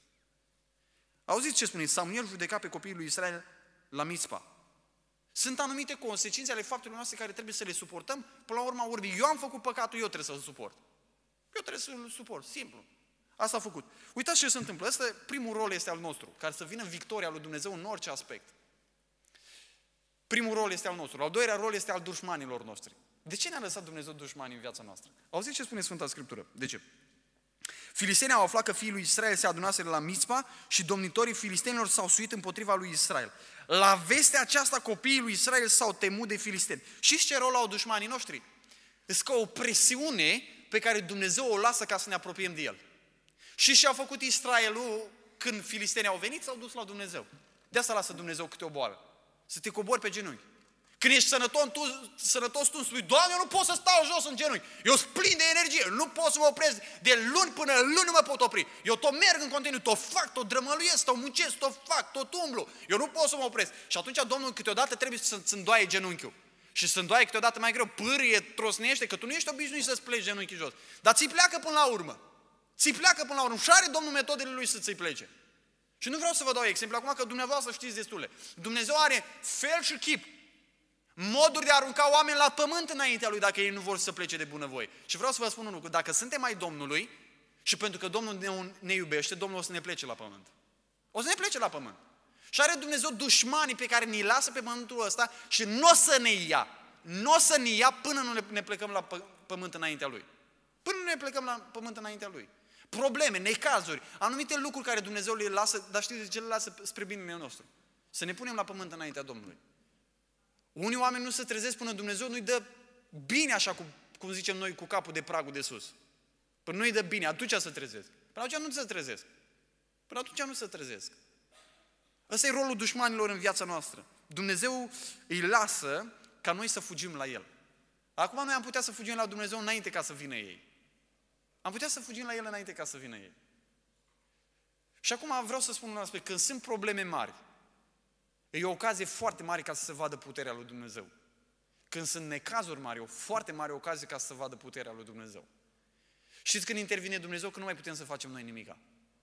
Auziți ce spune? Samuel judeca pe copiii lui Israel la Mitzpa. Sunt anumite consecințe ale faptelor noastre care trebuie să le suportăm. Până la urma urmei, eu am făcut păcatul, eu trebuie să-l suport. Eu trebuie să-l suport, simplu. Asta a făcut. Uitați ce se întâmplă. Asta, primul rol este al nostru, care să vină victoria lui Dumnezeu în orice aspect. Primul rol este al nostru. Al doilea rol este al dușmanilor noștri. De ce ne-a lăsat Dumnezeu dușmani în viața noastră? Auziți ce spune Sfânta Scriptură? De ce? Filistenii au aflat că fiii lui Israel se adunaseră la Mitzpa și domnitorii filistenilor s-au suit împotriva lui Israel. La vestea aceasta copiii lui Israel s-au temut de filisteni. Știți ce rol au dușmanii noștri? Este ca o presiune pe care Dumnezeu o lasă ca să ne apropiem de El. Și ce a făcut Israelul când filistenii au venit? S-au dus la Dumnezeu. De asta lasă Dumnezeu câte o boală. Să te cobori pe genunchi. Când ești sănătos, tu, sănătos, tu îmi spui, Doamne, eu nu pot să stau jos în genunchi. Eu sunt plin de energie, nu pot să mă opresc. De luni până luni nu mă pot opri. Eu tot merg în continuu, tot fac, tot drămăluiesc, tot muncesc, tot fac, tot umblu. Eu nu pot să mă opresc. Și atunci Domnul câteodată trebuie să-ți îndoaie genunchiul. Și să îndoaie câteodată mai greu, pârie, trosnește, că tu nu ești obișnuit să-ți pleci genunchii jos. Dar ți pleacă până la urmă. Ți pleacă până la urmă. Și are Domnul metodele Lui să ți plece. Și nu vreau să vă dau exemplu acum, că dumneavoastră știți destule. Dumnezeu are fel și chip, moduri de a arunca oameni la pământ înaintea Lui dacă ei nu vor să plece de bunăvoie. Și vreau să vă spun un lucru, dacă suntem ai Domnului și pentru că Domnul ne, ne iubește, Domnul o să ne plece la pământ. O să ne plece la pământ. Și are Dumnezeu dușmanii pe care ne-i lasă pe pământul ăsta și nu o să ne ia. Nu o să ne ia până nu ne plecăm la pământ înaintea Lui. Până nu ne plecăm la pământ înaintea Lui. Probleme, necazuri, anumite lucruri care Dumnezeu le lasă, dar știți de ce le lasă spre binele nostru? Să ne punem la pământ înaintea Domnului. Unii oameni nu se trezesc până Dumnezeu nu-i dă bine așa, cum, cum zicem noi, cu capul de pragul de sus. Până nu-i dă bine, atunci se trezesc. Până atunci nu se trezesc. Până atunci nu se trezesc. Ăsta e rolul dușmanilor în viața noastră. Dumnezeu îi lasă ca noi să fugim la El. Acum noi am putea să fugim la Dumnezeu înainte ca să vină ei. Am putea să fugim la El înainte ca să vină ei. Și acum vreau să spun un aspect. Când sunt probleme mari, e o ocazie foarte mare ca să se vadă puterea lui Dumnezeu. Când sunt necazuri mari, e o foarte mare ocazie ca să se vadă puterea lui Dumnezeu. Știți când intervine Dumnezeu? Că nu mai putem să facem noi nimica.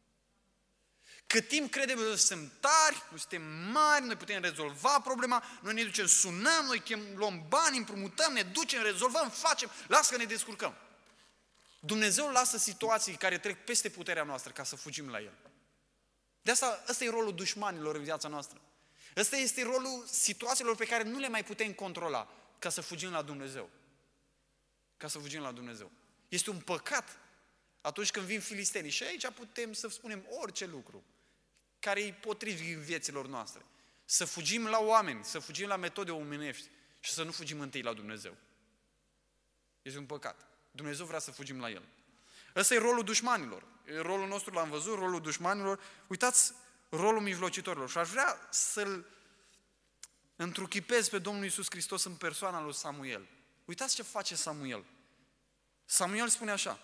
Cât timp credem că suntem tari, noi suntem mari, noi putem rezolva problema, noi ne ducem, sunăm, noi chem, luăm bani, împrumutăm, ne ducem, rezolvăm, facem, lasă că ne descurcăm. Dumnezeu lasă situații care trec peste puterea noastră ca să fugim la El. De asta, ăsta e rolul dușmanilor în viața noastră. Ăsta este rolul situațiilor pe care nu le mai putem controla ca să fugim la Dumnezeu. Ca să fugim la Dumnezeu. Este un păcat atunci când vin filistenii. Și aici putem să spunem orice lucru care îi potrivit vieților noastre. Să fugim la oameni, să fugim la metode omenești și să nu fugim întâi la Dumnezeu. Este un păcat. Dumnezeu vrea să fugim la El. Ăsta e rolul dușmanilor. Rolul nostru l-am văzut, rolul dușmanilor. Uitați rolul mijlocitorilor. Și aș vrea să-L întruchipez pe Domnul Iisus Hristos în persoana lui Samuel. Uitați ce face Samuel. Samuel spune așa,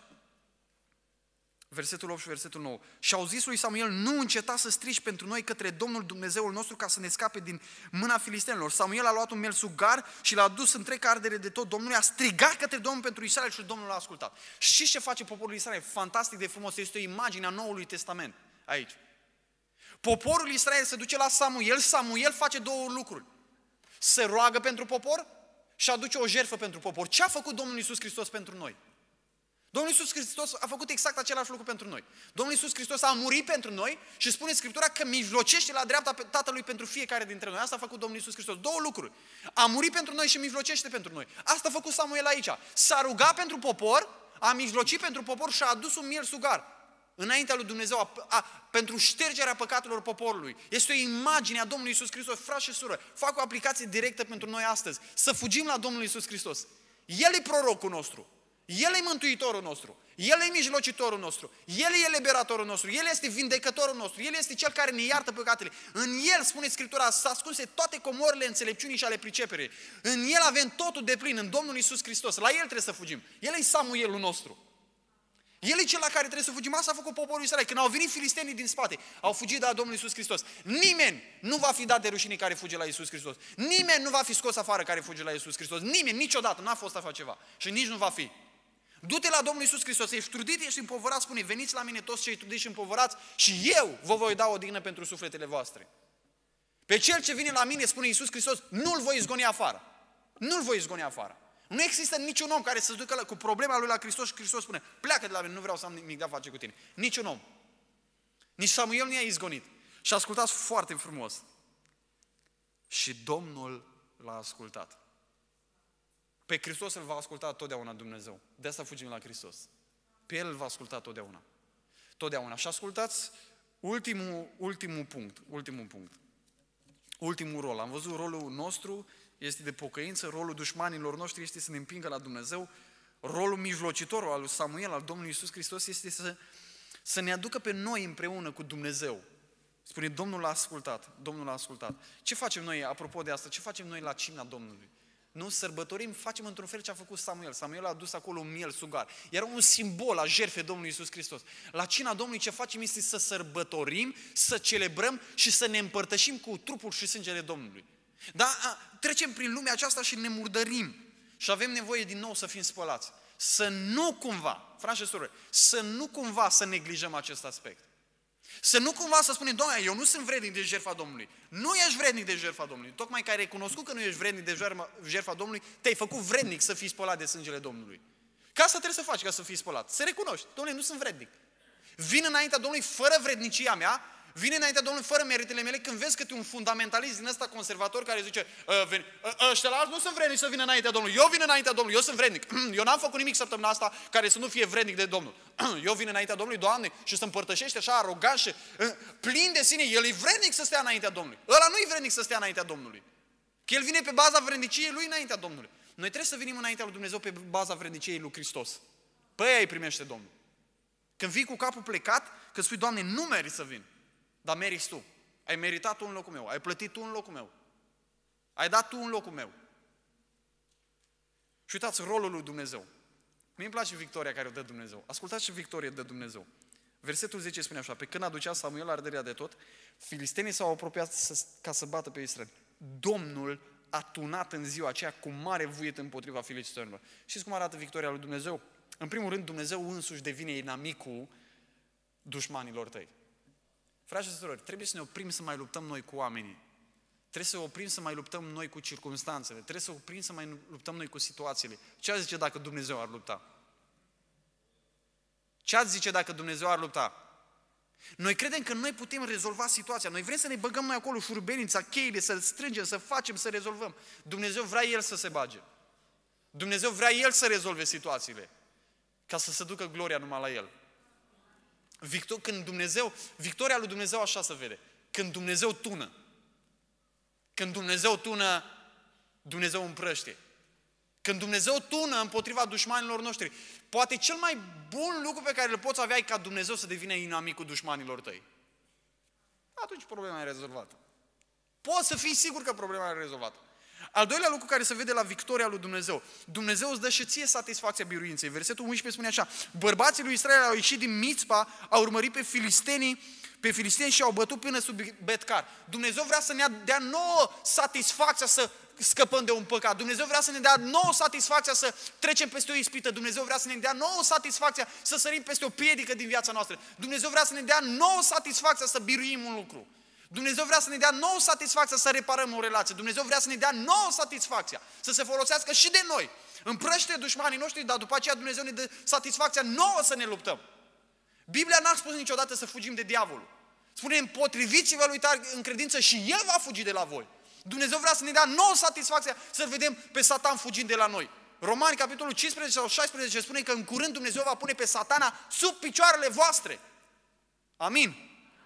versetul opt și versetul nouă. Și au zis lui Samuel, nu înceta să strigi pentru noi către Domnul Dumnezeul nostru ca să ne scape din mâna filistenilor. Samuel a luat un melsugar și l-a dus întreg ardere de tot Domnului, a strigat către Domnul pentru Israel și Domnul l-a ascultat. Știți ce face poporul Israel? Fantastic de frumos, este o imagine a Noului Testament aici. Poporul Israel se duce la Samuel, Samuel face două lucruri. Se roagă pentru popor și aduce o jertfă pentru popor. Ce a făcut Domnul Iisus Hristos pentru noi? Domnul Iisus Hristos a făcut exact același lucru pentru noi. Domnul Iisus Hristos a murit pentru noi și spune Scriptura că mijlocește la dreapta Tatălui pentru fiecare dintre noi. Asta a făcut Domnul Iisus Hristos. Două lucruri. A murit pentru noi și mijlocește pentru noi. Asta a făcut Samuel aici. S-a rugat pentru popor, a mijlocit pentru popor și a adus un miel sugar înaintea lui Dumnezeu a, a, pentru ștergerea păcatelor poporului. Este o imagine a Domnului Iisus Hristos. Frați și sură, fac o aplicație directă pentru noi astăzi. Să fugim la Domnul Iisus Hristos. El e prorocul nostru. El e mântuitorul nostru, El e mijlocitorul nostru, El e liberatorul nostru, El este vindecătorul nostru, El este Cel care ne iartă păcatele. În El, spune Scriptura, s-a ascunse toate comorile înțelepciunii și ale priceperii. În El avem totul de plin, în Domnul Iisus Hristos. La El trebuie să fugim. El e Samuelul nostru. El e cel la care trebuie să fugim. Asta a făcut poporul Israel. Când au venit filistenii din spate, au fugit de la Domnul Iisus Hristos. Nimeni nu va fi dat de rușine care fuge la Iisus Hristos. Nimeni nu va fi scos afară care fuge la Iisus Hristos. Nimeni, niciodată, n-a fost așa ceva. Și nici nu va fi. Du-te la Domnul Iisus Hristos, ești trudit, ești împovărat, spune, veniți la mine toți cei trudiți și împovărați și eu vă voi da o dignă pentru sufletele voastre. Pe cel ce vine la mine, spune Iisus Hristos, nu-l voi izgoni afară. Nu-l voi izgoni afară. Nu există niciun om care să se ducă la, cu problema lui la Hristos și Hristos spune, pleacă de la mine, nu vreau să am nimic de a face cu tine. Niciun om. Nici Samuel nu i-a izgonit. Și ascultați foarte frumos. Și Domnul l-a ascultat. Pe Hristos îl va asculta totdeauna Dumnezeu. De asta fugim la Hristos. Pe El îl va asculta totdeauna. Totdeauna. Și ascultați ultimul, ultimul punct. Ultimul punct. Ultimul rol. Am văzut rolul nostru este de pocăință, rolul dușmanilor noștri este să ne împingă la Dumnezeu, rolul mijlocitor al lui Samuel, al Domnului Iisus Hristos, este să, să ne aducă pe noi împreună cu Dumnezeu. Spune, Domnul l-a ascultat, Domnul l-a ascultat. Ce facem noi, apropo de asta, ce facem noi la cina Domnului? Nu sărbătorim, facem într-un fel ce a făcut Samuel. Samuel a adus acolo un miel sugar. Era un simbol a jertfei Domnului Iisus Hristos. La cina Domnului ce facem este să sărbătorim, să celebrăm și să ne împărtășim cu trupul și sângele Domnului. Dar trecem prin lumea aceasta și ne murdărim. Și avem nevoie din nou să fim spălați. Să nu cumva, frați și surori, să nu cumva să neglijăm acest aspect. Să nu cumva să spunem, Doamne, eu nu sunt vrednic de jertfa Domnului. Nu ești vrednic de jertfa Domnului. Tocmai că ai recunoscut că nu ești vrednic de jertfa Domnului, te-ai făcut vrednic să fii spălat de sângele Domnului. Ca asta trebuie să faci ca să fii spălat. Să recunoști, Doamne, nu sunt vrednic. Vin înaintea Domnului fără vrednicia mea, vine înaintea Domnului fără meritele mele, când vezi că tu un fundamentalist din ăsta conservator care zice, ăștia la alți nu sunt vrednici să vină înaintea Domnului, eu vin înaintea Domnului, eu sunt vrednic, eu n-am făcut nimic săptămâna asta care să nu fie vrednic de Domnul. Eu vin înaintea Domnului, Doamne, și se împărtășește așa arogant și plin de sine, el e vrednic să stea înaintea Domnului. Ăla nu e vrednic să stea înaintea Domnului. Că el vine pe baza vredniciei lui înaintea Domnului. Noi trebuie să venim înaintea lui Dumnezeu pe baza vredniciei lui Hristos. Pe aia îi primește Domnul. Când vii cu capul plecat, că spui, Doamne, nu meriți să vin. Dar meriți tu. Ai meritat tu în locul meu. Ai plătit tu în locul meu. Ai dat tu în locul meu. Și uitați rolul lui Dumnezeu. Mie îmi place victoria care o dă Dumnezeu. Ascultați ce victorie dă Dumnezeu. Versetul zece spune așa, pe când aducea Samuel arderea de tot, filistenii s-au apropiat să, ca să bată pe Israel. Domnul a tunat în ziua aceea cu mare vuiet împotriva filistenilor. Știți cum arată victoria lui Dumnezeu? În primul rând, Dumnezeu însuși devine inamicul dușmanilor tăi. Frați și surori, trebuie să ne oprim să mai luptăm noi cu oamenii. Trebuie să oprim să mai luptăm noi cu circumstanțele. Trebuie să oprim să mai luptăm noi cu situațiile. Ce ați zice dacă Dumnezeu ar lupta? Ce ați zice dacă Dumnezeu ar lupta? Noi credem că noi putem rezolva situația. Noi vrem să ne băgăm noi acolo șurubelnița, cheile, să-l strângem, să facem, să rezolvăm. Dumnezeu vrea El să se bage. Dumnezeu vrea El să rezolve situațiile. Ca să se ducă gloria numai la El. Victor, când Dumnezeu, victoria lui Dumnezeu așa se vede. Când Dumnezeu tună. Când Dumnezeu tună, Dumnezeu împrăște. Când Dumnezeu tună împotriva dușmanilor noștri, poate cel mai bun lucru pe care îl poți avea e ca Dumnezeu să devină inamicul dușmanilor tăi. Atunci problema e rezolvată. Poți să fii sigur că problema e rezolvată. Al doilea lucru care se vede la victoria lui Dumnezeu. Dumnezeu îți dă și ție satisfacția biruinței. Versetul unsprezece spune așa: bărbații lui Israel au ieșit din Mițpa, au urmărit pe filistenii, pe filisteni și au bătut până sub Betcar. Dumnezeu vrea să ne dea nouă satisfacția să scăpăm de un păcat. Dumnezeu vrea să ne dea nouă satisfacția să trecem peste o ispită. Dumnezeu vrea să ne dea nouă satisfacția să sărim peste o piedică din viața noastră. Dumnezeu vrea să ne dea nouă satisfacția să biruim un lucru. Dumnezeu vrea să ne dea nouă satisfacția să reparăm o relație. Dumnezeu vrea să ne dea nouă satisfacția să se folosească și de noi. Împrăște dușmanii noștri, dar după aceea Dumnezeu ne dă satisfacția nouă să ne luptăm. Biblia n-a spus niciodată să fugim de diavolul. Spune: împotriviți-vă lui tare în credință și el va fugi de la voi. Dumnezeu vrea să ne dea nouă satisfacția să-l vedem pe Satan fugind de la noi. Romani, capitolul cincisprezece sau șaisprezece, spune că în curând Dumnezeu va pune pe Satana sub picioarele voastre. Amin.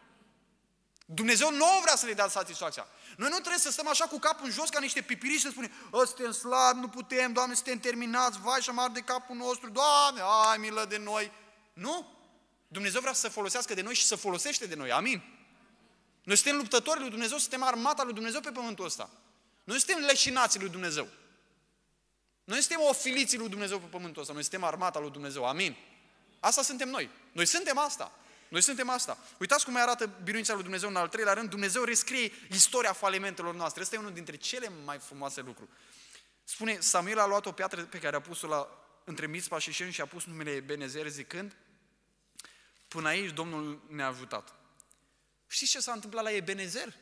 Dumnezeu nu vrea să ne dea satisfacția. Noi nu trebuie să stăm așa cu capul în jos ca niște pipiriși și să spunem: ă, suntem slabi, nu putem, Doamne, suntem terminați, vai și amar de capul nostru, Doamne, ai milă de noi. Nu. Dumnezeu vrea să se folosească de noi și să folosește de noi. Amin. Noi suntem luptătorii lui Dumnezeu, suntem armata lui Dumnezeu pe pământul ăsta. Noi suntem leșinații lui Dumnezeu. Noi suntem ofiliții lui Dumnezeu pe pământul ăsta. Noi suntem armata lui Dumnezeu. Amin. Asta suntem noi. Noi suntem asta. Noi suntem asta. Uitați cum arată biruința lui Dumnezeu în al treilea rând. Dumnezeu rescrie istoria falimentelor noastre. Ăsta e unul dintre cele mai frumoase lucruri. Spune: Samuel a luat o piatră pe care a pus-o la, între Mițpa și Șen și a pus numele Ebenezer, zicând: până aici Domnul ne-a ajutat. Știți ce s-a întâmplat la Ebenezer?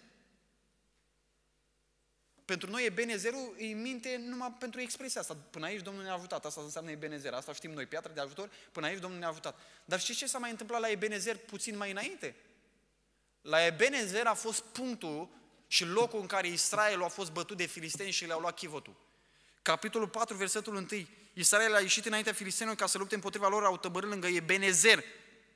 Pentru noi Ebenezerul îi minte numai pentru expresia asta. Până aici Domnul ne-a ajutat. Asta înseamnă Ebenezer. Asta știm noi, piatră de ajutor. Până aici Domnul ne-a ajutat. Dar știți ce s-a mai întâmplat la Ebenezer puțin mai înainte? La Ebenezer a fost punctul și locul în care Israel a fost bătut de filisteni și le-au luat chivotul. Capitolul patru, versetul unu. Israel a ieșit înaintea filistenilor ca să lupte împotriva lor, au tăbărât lângă Ebenezer.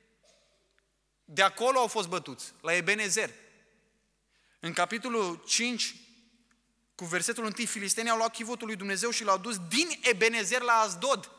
De acolo au fost bătuți, la Ebenezer. În capitolul cinci, cu versetul unu, filistenii au luat chivotul lui Dumnezeu și l-au dus din Ebenezer la Asdod.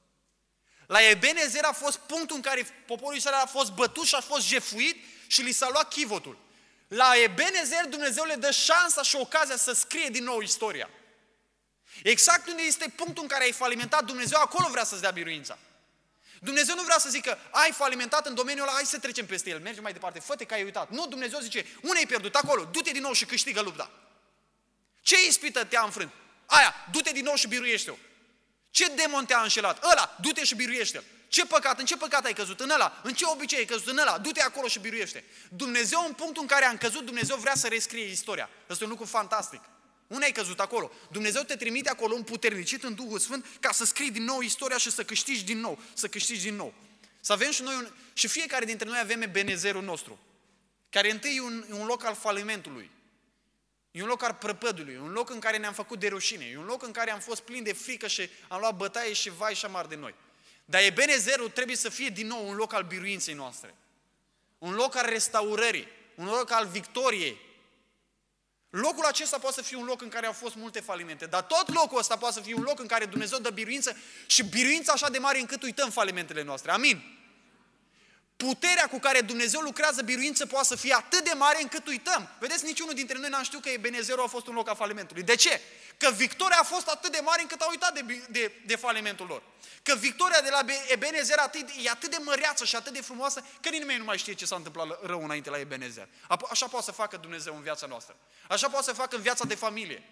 La Ebenezer a fost punctul în care poporul Israel a fost bătut și a fost jefuit și li s-a luat chivotul. La Ebenezer Dumnezeu le dă șansa și ocazia să scrie din nou istoria. Exact unde este punctul în care ai falimentat, Dumnezeu acolo vrea să-ți dea biruința. Dumnezeu nu vrea să zică: ai falimentat în domeniul ăla, hai să trecem peste el, mergem mai departe, fă-te că ai uitat. Nu, Dumnezeu zice: unde ai pierdut? Acolo, du-te din nou și câștigă lupta. Ce ispită te-a înfrânt? Aia, du-te din nou și biruiește-o. Ce demon te-a înșelat? Ăla, du-te și biruiește-l. Ce păcat? În ce păcat ai căzut? În ăla. În ce obicei ai căzut? În ăla. Du-te acolo și biruiește. Dumnezeu, în punctul în care am căzut, Dumnezeu vrea să rescrie istoria. Ăsta e un lucru fantastic. Unde ai căzut? Acolo. Dumnezeu te trimite acolo împuternicit în Duhul Sfânt ca să scrii din nou istoria și să câștigi din nou. Să câștigi din nou. Să avem și noi un... Și fiecare dintre noi avem Ebenezerul nostru, care întâi e un, un loc al falimentului. E un loc al prăpădului, un loc în care ne-am făcut de rușine, e un loc în care am fost plini de frică și am luat bătaie și vai și amar de noi. Dar Ebenezerul trebuie să fie din nou un loc al biruinței noastre, un loc al restaurării, un loc al victoriei. Locul acesta poate să fie un loc în care au fost multe falimente, dar tot locul ăsta poate să fie un loc în care Dumnezeu dă biruință și biruința așa de mare încât uităm falimentele noastre. Amin? Puterea cu care Dumnezeu lucrează biruință poate să fie atât de mare încât uităm. Vedeți, niciunul dintre noi n-am știut că Ebenezerul a fost un loc al falimentului. De ce? Că victoria a fost atât de mare încât au uitat de, de, de falimentul lor. Că victoria de la Ebenezer atât, e atât de măreață și atât de frumoasă că nimeni nu mai știe ce s-a întâmplat rău înainte la Ebenezer. Așa poate să facă Dumnezeu în viața noastră. Așa poate să facă în viața de familie.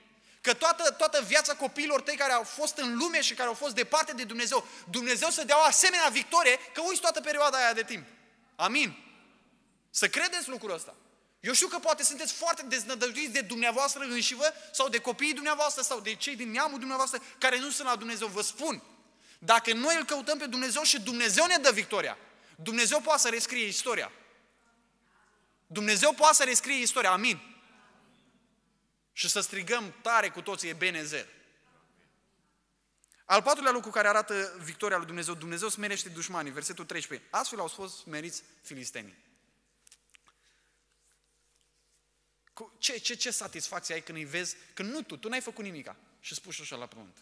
că toată, toată viața copiilor tăi care au fost în lume și care au fost departe de Dumnezeu, Dumnezeu să dea o asemenea victorie, că uiți toată perioada aia de timp. Amin. Să credeți lucrul ăsta. Eu știu că poate sunteți foarte deznădăjduiți de dumneavoastră înșivă sau de copiii dumneavoastră sau de cei din neamul dumneavoastră care nu sunt la Dumnezeu. Vă spun, dacă noi îl căutăm pe Dumnezeu și Dumnezeu ne dă victoria, Dumnezeu poate să rescrie istoria. Dumnezeu poate să rescrie istoria. Amin. Și să strigăm tare cu toții Ebenezer. Al patrulea lucru care arată victoria lui Dumnezeu, Dumnezeu smerește dușmanii, versetul treisprezece. Astfel au fost smeriți filistenii. Ce, ce, ce satisfacție ai când îi vezi, când nu tu, tu n-ai făcut nimica și spui așa la pământ.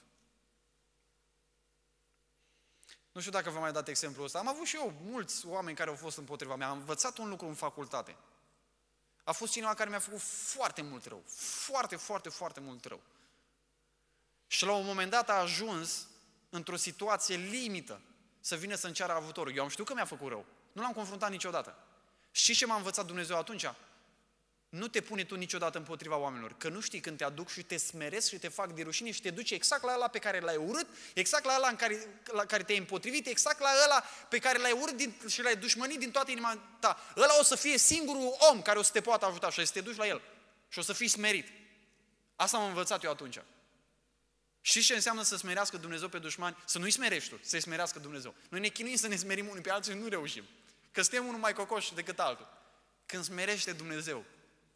Nu știu dacă v-am mai dat exemplul ăsta. Am avut și eu mulți oameni care au fost împotriva mea. Am învățat un lucru în facultate. A fost cineva care mi-a făcut foarte mult rău. Foarte, foarte, foarte mult rău. Și la un moment dat a ajuns într-o situație limită să vină să-mi ceară ajutorul. Eu am știut că mi-a făcut rău. Nu l-am confruntat niciodată. Și ce m-a învățat Dumnezeu atunci? Nu te pune tu niciodată împotriva oamenilor, că nu știi când te aduc și te smeresc și te fac de rușine și te duci exact la ăla pe care l-ai urât, exact la ăla în care, la care te-ai împotrivit, exact la ăla pe care l-ai urât din, și l-ai dușmănit din toată inima ta. Ăla o să fie singurul om care o să te poată ajuta și o să te duci la el și o să fii smerit. Asta am învățat eu atunci. Știți ce înseamnă să smerească Dumnezeu pe dușmani? Să nu-i smerești tu, să-i smerească Dumnezeu. Noi ne chinuim să ne smerim unii pe alții și nu reușim. Că suntem unul mai cocoș decât altul. Când smerește Dumnezeu,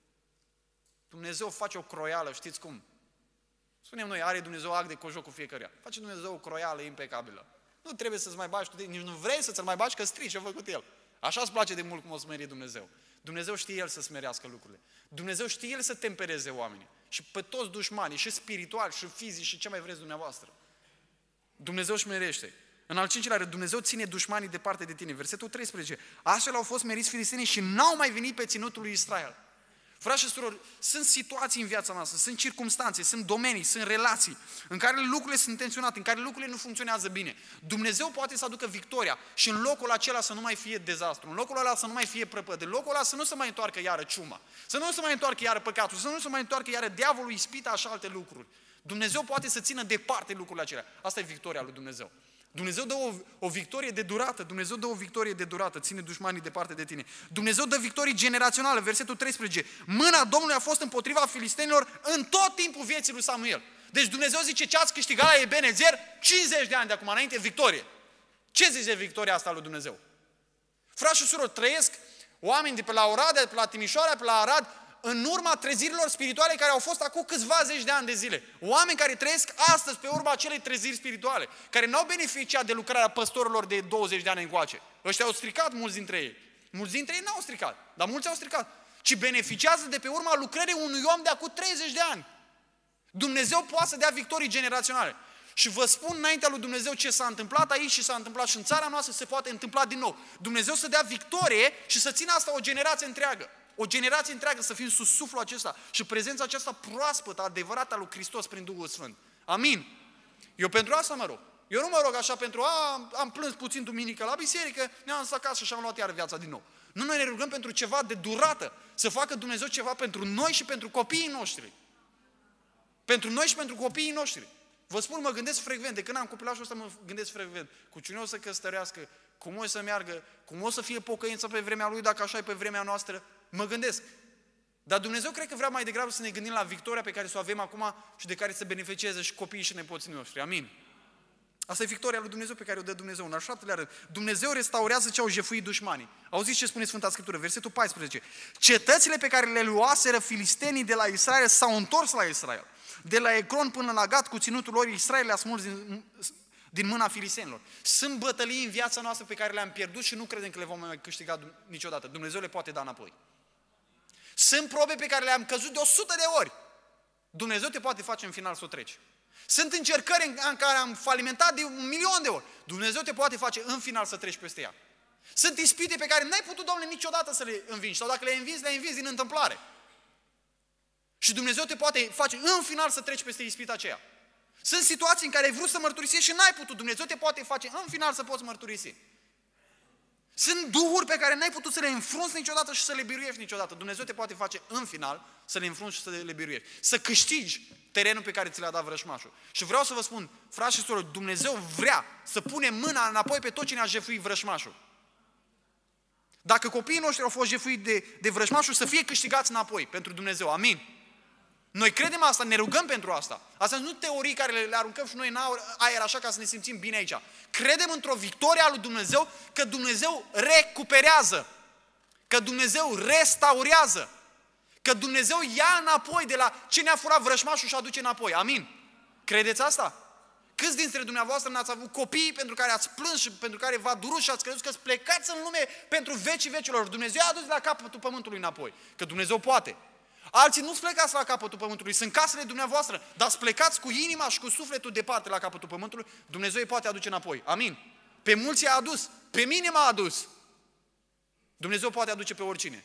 Dumnezeu face o croială, știți cum? Spunem noi, are Dumnezeu act de cojoc cu fiecăruia. Face Dumnezeu o croială impecabilă. Nu trebuie să-ți mai bagi tu, nici nu vrei să-ți mai bagi, că strici ce a făcut El. Așa îți place de mult cum o smeri Dumnezeu. Dumnezeu știe El să smerească lucrurile. Dumnezeu știe El să tempereze oamenii. Și pe toți dușmanii, și spirituali, și fizici, și ce mai vreți dumneavoastră. Dumnezeu își merește. În al cincilea rând, Dumnezeu ține dușmanii departe de tine. Versetul treisprezece. Astfel au fost meriți filistenii și n-au mai venit pe ținutul lui Israel. Frați și surori, sunt situații în viața noastră, sunt circumstanțe, sunt domenii, sunt relații în care lucrurile sunt tensionate, în care lucrurile nu funcționează bine. Dumnezeu poate să aducă victoria și în locul acela să nu mai fie dezastru, în locul ăla să nu mai fie prăpăd, în locul ăla să nu se mai întoarcă iară ciuma, să nu se mai întoarcă iară păcatul, să nu se mai întoarcă iară diavolul, ispita, așa alte lucruri. Dumnezeu poate să țină departe lucrurile acelea. Asta e victoria lui Dumnezeu. Dumnezeu dă o, o victorie de durată, Dumnezeu dă o victorie de durată, ține dușmanii departe de tine. Dumnezeu dă victorii generaționale, versetul treisprezece. Mâna Domnului a fost împotriva filistenilor în tot timpul vieții lui Samuel. Deci Dumnezeu zice, ce ați câștigat la Ebenezer, cincizeci de ani de acum înainte, victorie. Ce zice victoria asta lui Dumnezeu? Frați și surori, trăiesc oameni de pe la Oradea, de pe la Timișoara, de pe la Arad, în urma trezirilor spirituale care au fost acum câțiva zeci de ani de zile. Oameni care trăiesc astăzi pe urma acelei treziri spirituale, care n-au beneficiat de lucrarea păstorilor de douăzeci de ani încoace. Ăștia au stricat mulți dintre ei. Mulți dintre ei n-au stricat, dar mulți au stricat. Ci beneficiază de pe urma lucrării unui om de acum treizeci de ani. Dumnezeu poate să dea victorii generaționale. Și vă spun înaintea lui Dumnezeu ce s-a întâmplat aici și s-a întâmplat și în țara noastră, se poate întâmpla din nou. Dumnezeu să dea victorie și să țină asta o generație întreagă. O generație întreagă să fim sub suflul acesta și prezența aceasta proaspătă, adevărată a lui Hristos prin Duhul Sfânt. Amin. Eu pentru asta mă rog. Eu nu mă rog așa pentru, a, am plâns puțin duminică la biserică, ne-am stat acasă și am luat iar viața din nou. Nu, noi ne rugăm pentru ceva de durată, să facă Dumnezeu ceva pentru noi și pentru copiii noștri. Pentru noi și pentru copiii noștri. Vă spun, mă gândesc frecvent, de când am copilașul ăsta mă gândesc frecvent, cu cine o să căsătorească, cum o să meargă, cum o să fie pocăință pe vremea lui, dacă așa e pe vremea noastră, mă gândesc. Dar Dumnezeu cred că vrea mai degrabă să ne gândim la victoria pe care să o avem acum și de care să beneficieze și copiii și nepoții noștri. Amin. Asta e victoria lui Dumnezeu pe care o dă Dumnezeu. În al șaptelea rând, Dumnezeu restaurează ce au jefuit dușmanii. Auziți ce spune Sfânta Scriptură, versetul paisprezece. Cetățile pe care le luaseră filistenii de la Israel s-au întors la Israel. De la Ecron până la Gat, cu ținutul lor, Israel le-a smuls din, din mâna filistenilor. Sunt bătălii în viața noastră pe care le-am pierdut și nu credem că le vom mai câștiga niciodată. Dumnezeu le poate da înapoi. Sunt probe pe care le-am căzut de o sută de ori. Dumnezeu te poate face în final să o treci. Sunt încercări în care am falimentat de un milion de ori. Dumnezeu te poate face în final să treci peste ea. Sunt ispite pe care n-ai putut, Doamne, niciodată să le învingi. Sau dacă le învingi, le învingi din întâmplare. Și Dumnezeu te poate face în final să treci peste ispita aceea. Sunt situații în care ai vrut să mărturisești și n-ai putut. Dumnezeu te poate face în final să poți mărturisi. Sunt duhuri pe care n-ai putut să le înfrunți niciodată și să le biruiești niciodată. Dumnezeu te poate face în final să le înfrunți și să le biruiești. Să câștigi terenul pe care ți l-a dat vrăjmașul. Și vreau să vă spun, frați și surori, Dumnezeu vrea să pune mâna înapoi pe tot cine a jefuit vrăjmașul. Dacă copiii noștri au fost jefuiți de, de vrăjmașul, să fie câștigați înapoi pentru Dumnezeu. Amin. Noi credem asta, ne rugăm pentru asta. Astea nu teorii care le, le aruncăm și noi în aer așa ca să ne simțim bine aici. Credem într-o victorie a lui Dumnezeu, că Dumnezeu recuperează, că Dumnezeu restaurează, că Dumnezeu ia înapoi de la cine a furat vrăjmașul și aduce înapoi. Amin. Credeți asta? Câți dintre dumneavoastră n-ați avut copii pentru care ați plâns și pentru care v-a durut și ați crezut că plecați în lume pentru vecii vecilor? Dumnezeu i-a adus la capătul pământului înapoi, că Dumnezeu poate. Alții nu-ți plecați la capătul pământului, sunt casele dumneavoastră, dar plecați cu inima și cu sufletul departe la capătul pământului, Dumnezeu îi poate aduce înapoi. Amin. Pe mulți i-a adus, pe mine m-a adus. Dumnezeu poate aduce pe oricine.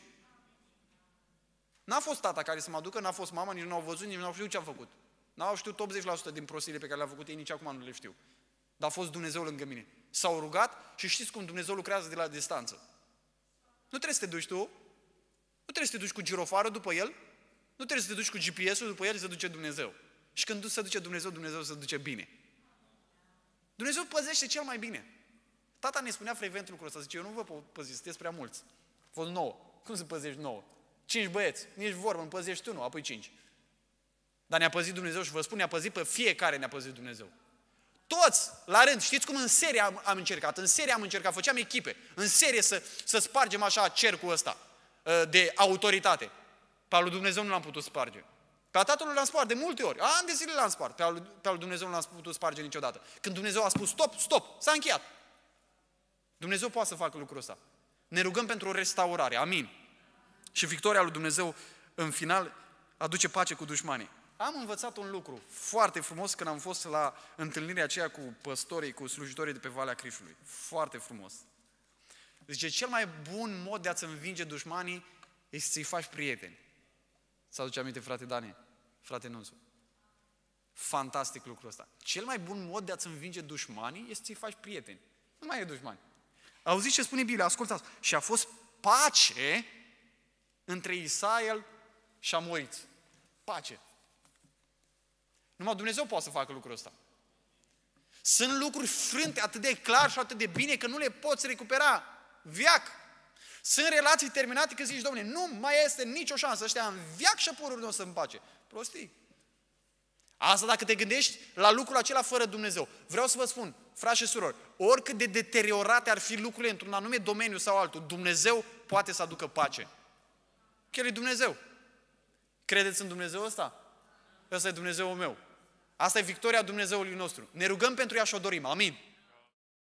N-a fost tata care să mă aducă, n-a fost mama, nici nu au văzut, nici nu au știut ce am făcut. N-au știut optzeci la sută din prostiile pe care le-au făcut ei, nici acum nu le știu. Dar a fost Dumnezeu lângă mine. S-au rugat și știți cum Dumnezeu lucrează de la distanță. Nu trebuie să te duci tu, nu trebuie să te duci cu girofarul după el, nu trebuie să te duci cu G P S-ul după el, se duce Dumnezeu. Și când se duce Dumnezeu, Dumnezeu se duce bine. Dumnezeu păzește cel mai bine. Tata ne spunea frecvent lucrul ăsta, zice, eu nu vă păziți, sunteți prea mulți. A fost nouă. Cum să păzești nouă? Cinci băieți, nici vorbă, îmi păzești tu, nu, apoi cinci. Dar ne-a păzit Dumnezeu și vă spun, ne-a păzit pe fiecare, ne-a păzit Dumnezeu. Toți, la rând, știți cum în serie am, am încercat, în serie am încercat, făceam echipe, în serie să, să spargem așa cercul ăsta de autoritate. Pe al lui Dumnezeu nu l-am putut sparge. Pe al Tatălui l-am spart de multe ori, ani de zile l-am spart, pe al, pe al lui Dumnezeu nu l-am putut sparge niciodată. Când Dumnezeu a spus stop, stop, s-a încheiat. Dumnezeu poate să facă lucrul ăsta. Ne rugăm pentru o restaurare, amin. Și victoria lui Dumnezeu, în final, aduce pace cu dușmanii. Am învățat un lucru foarte frumos când am fost la întâlnirea aceea cu păstorii, cu slujitorii de pe Valea Crișului. Foarte frumos. Zice, cel mai bun mod de a-ți învinge dușmanii este să-i faci prieteni. Să aduce aminte, frate Dani, frate Nunsu. Fantastic lucrul ăsta. Cel mai bun mod de a-ți învinge dușmanii este să-i faci prieteni. Nu mai e dușmani. Auziți ce spune Biblia? Ascultați. Și a fost pace între Israel și amoiți. Pace. Numai Dumnezeu poate să facă lucrul ăsta. Sunt lucruri frânte atât de clar și atât de bine că nu le poți recupera. Viac. Sunt relații terminate că zici, dom'le, nu mai este nicio șansă, ăștia în viac și pururi nu o să împace. Prostii. Asta dacă te gândești la lucrul acela fără Dumnezeu. Vreau să vă spun, frați și surori, oricât de deteriorate ar fi lucrurile într-un anume domeniu sau altul, Dumnezeu poate să aducă pace. Că El e Dumnezeu. Credeți în Dumnezeu ăsta? Ăsta e Dumnezeul meu. Asta e victoria Dumnezeului nostru. Ne rugăm pentru ea și o dorim. Amin.